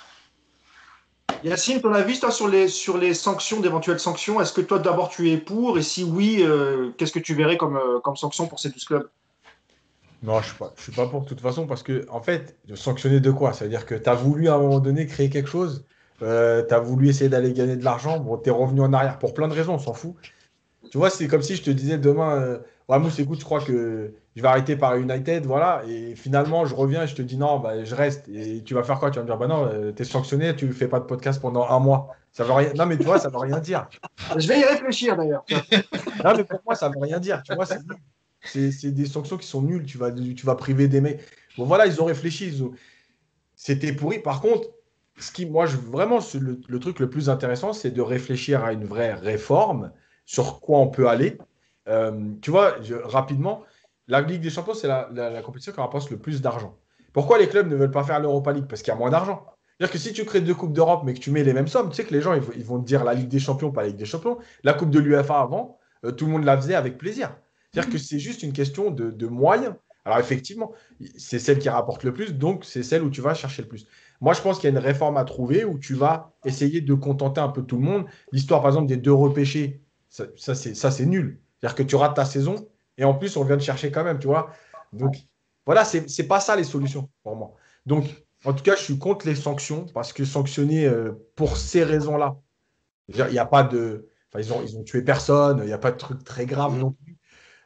Yacine, ton avis sur les sanctions, d'éventuelles sanctions, est-ce que toi, d'abord, tu es pour? Et si oui, qu'est-ce que tu verrais comme sanction pour ces 12 clubs? Non, je ne suis pas pour de toute façon parce que, en fait, sanctionner de quoi? Ça veut dire que tu as voulu à un moment donné créer quelque chose, tu as voulu essayer d'aller gagner de l'argent, bon, tu es revenu en arrière pour plein de raisons, on s'en fout. Tu vois, c'est comme si je te disais demain, ouais, Mousse, écoute, je crois que je vais arrêter par United, voilà, et finalement, je reviens et je te dis non, bah, je reste. Et tu vas faire quoi? Tu vas me dire, bah non, t'es sanctionné, tu fais pas de podcast pendant un mois. Ça veut rien... Non, mais tu vois, ça veut rien dire. Je vais y réfléchir d'ailleurs. Non, mais pour moi, ça veut rien dire. Tu vois, c'est des sanctions qui sont nulles. Tu vas priver des mecs. Bon, voilà, ils ont réfléchi. C'était pourri. Par contre, moi, vraiment, le truc le plus intéressant, c'est de réfléchir à une vraie réforme sur quoi on peut aller. Tu vois, rapidement, la Ligue des Champions, c'est la compétition qui rapporte le plus d'argent. Pourquoi les clubs ne veulent pas faire l'Europa League? Parce qu'il y a moins d'argent. C'est-à-dire que si tu crées 2 Coupes d'Europe, mais que tu mets les mêmes sommes, tu sais que les gens, ils vont te dire la Ligue des Champions, pas la Ligue des Champions. La Coupe de l'UEFA avant, tout le monde la faisait avec plaisir. C'est-à-dire que c'est juste une question de moyens. Alors effectivement, c'est celle qui rapporte le plus, donc c'est celle où tu vas chercher le plus. Moi, je pense qu'il y a une réforme à trouver où tu vas essayer de contenter un peu tout le monde. L'histoire, par exemple, des 2 repêchés, ça c'est nul. C'est-à-dire que tu rates ta saison et en plus, on vient te chercher quand même, tu vois. Donc, voilà, c'est pas ça les solutions pour moi. Donc, en tout cas, je suis contre les sanctions parce que sanctionner pour ces raisons-là, il n'y a pas de. Enfin, ils ont tué personne, il n'y a pas de truc très grave non plus.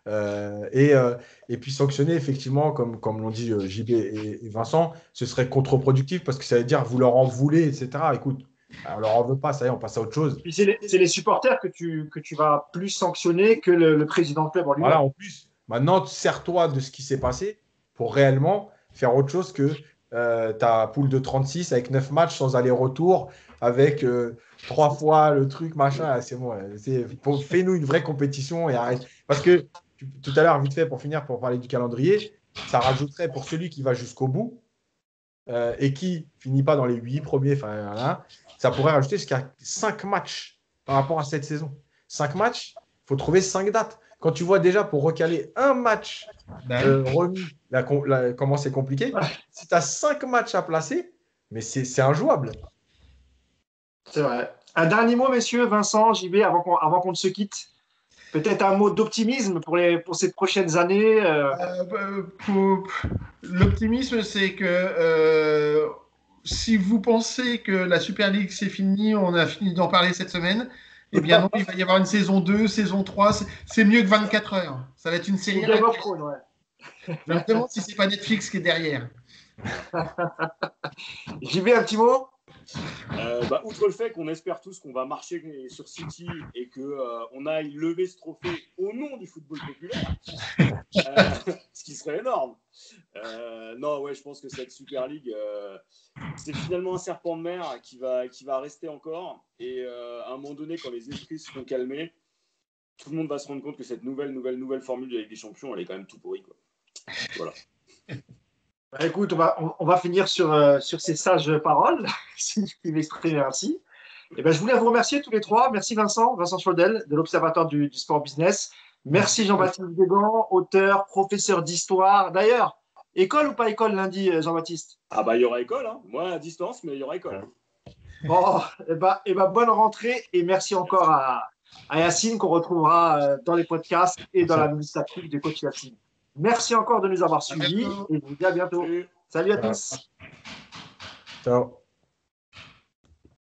Et puis sanctionner, effectivement, comme l'ont dit JB et Vincent, ce serait contre-productif parce que ça veut dire vous leur en voulez, etc. Écoute, on leur en veut pas, ça y est, on passe à autre chose. Puis c'est les supporters que tu vas plus sanctionner que le président de club en lui-même. Voilà, en plus, maintenant, sers-toi de ce qui s'est passé pour réellement faire autre chose que ta poule de 36 avec 9 matchs sans aller-retour, avec 3 fois le truc, machin. C'est bon. Fais-nous une vraie compétition et arrête. Parce que tout à l'heure, vite fait, pour finir, pour parler du calendrier, ça rajouterait pour celui qui va jusqu'au bout et qui finit pas dans les 8 premiers, voilà, ça pourrait rajouter jusqu'à 5 matchs par rapport à cette saison. 5 matchs, il faut trouver 5 dates. Quand tu vois déjà pour recaler un match remis, comment c'est compliqué, si tu as 5 matchs à placer, mais c'est injouable. C'est vrai. Un dernier mot, messieurs, Vincent, JB, avant qu'on ne se quitte. Peut-être un mot d'optimisme pour ces prochaines années. L'optimisme, c'est que si vous pensez que la Super League c'est fini, on a fini d'en parler cette semaine, eh bien non, il va y avoir une saison 2, saison 3, c'est mieux que 24 heures. Ça va être une série. Game of Thrones, ouais. Je me demande si c'est pas Netflix qui est derrière. JB, un petit mot? Outre le fait qu'on espère tous qu'on va marcher sur City et qu'on aille lever ce trophée au nom du football populaire, ce qui serait énorme. Non, ouais, je pense que cette Super League, c'est finalement un serpent de mer qui va rester encore. Et à un moment donné, quand les esprits se seront calmés, tout le monde va se rendre compte que cette nouvelle formule de la Ligue des Champions, elle est quand même tout pourrie, quoi. Voilà. Écoute, on va finir sur ces sages paroles, si je puis m'exprimer ainsi. Et ben, je voulais vous remercier tous les trois. Merci Vincent Chaudel de l'Observatoire du Sport Business. Merci Jean-Baptiste Guégan, auteur, professeur d'histoire. D'ailleurs, école ou pas école lundi, Jean-Baptiste? Ah bah il y aura école, hein. Moi à distance, mais il y aura école. Bon, et ben, bonne rentrée et merci encore à Yacine, qu'on retrouvera dans les podcasts et dans la minute tactique de coach Yacine. Merci encore de nous avoir suivis et je vous dis à bientôt. Salut à tous. Ciao.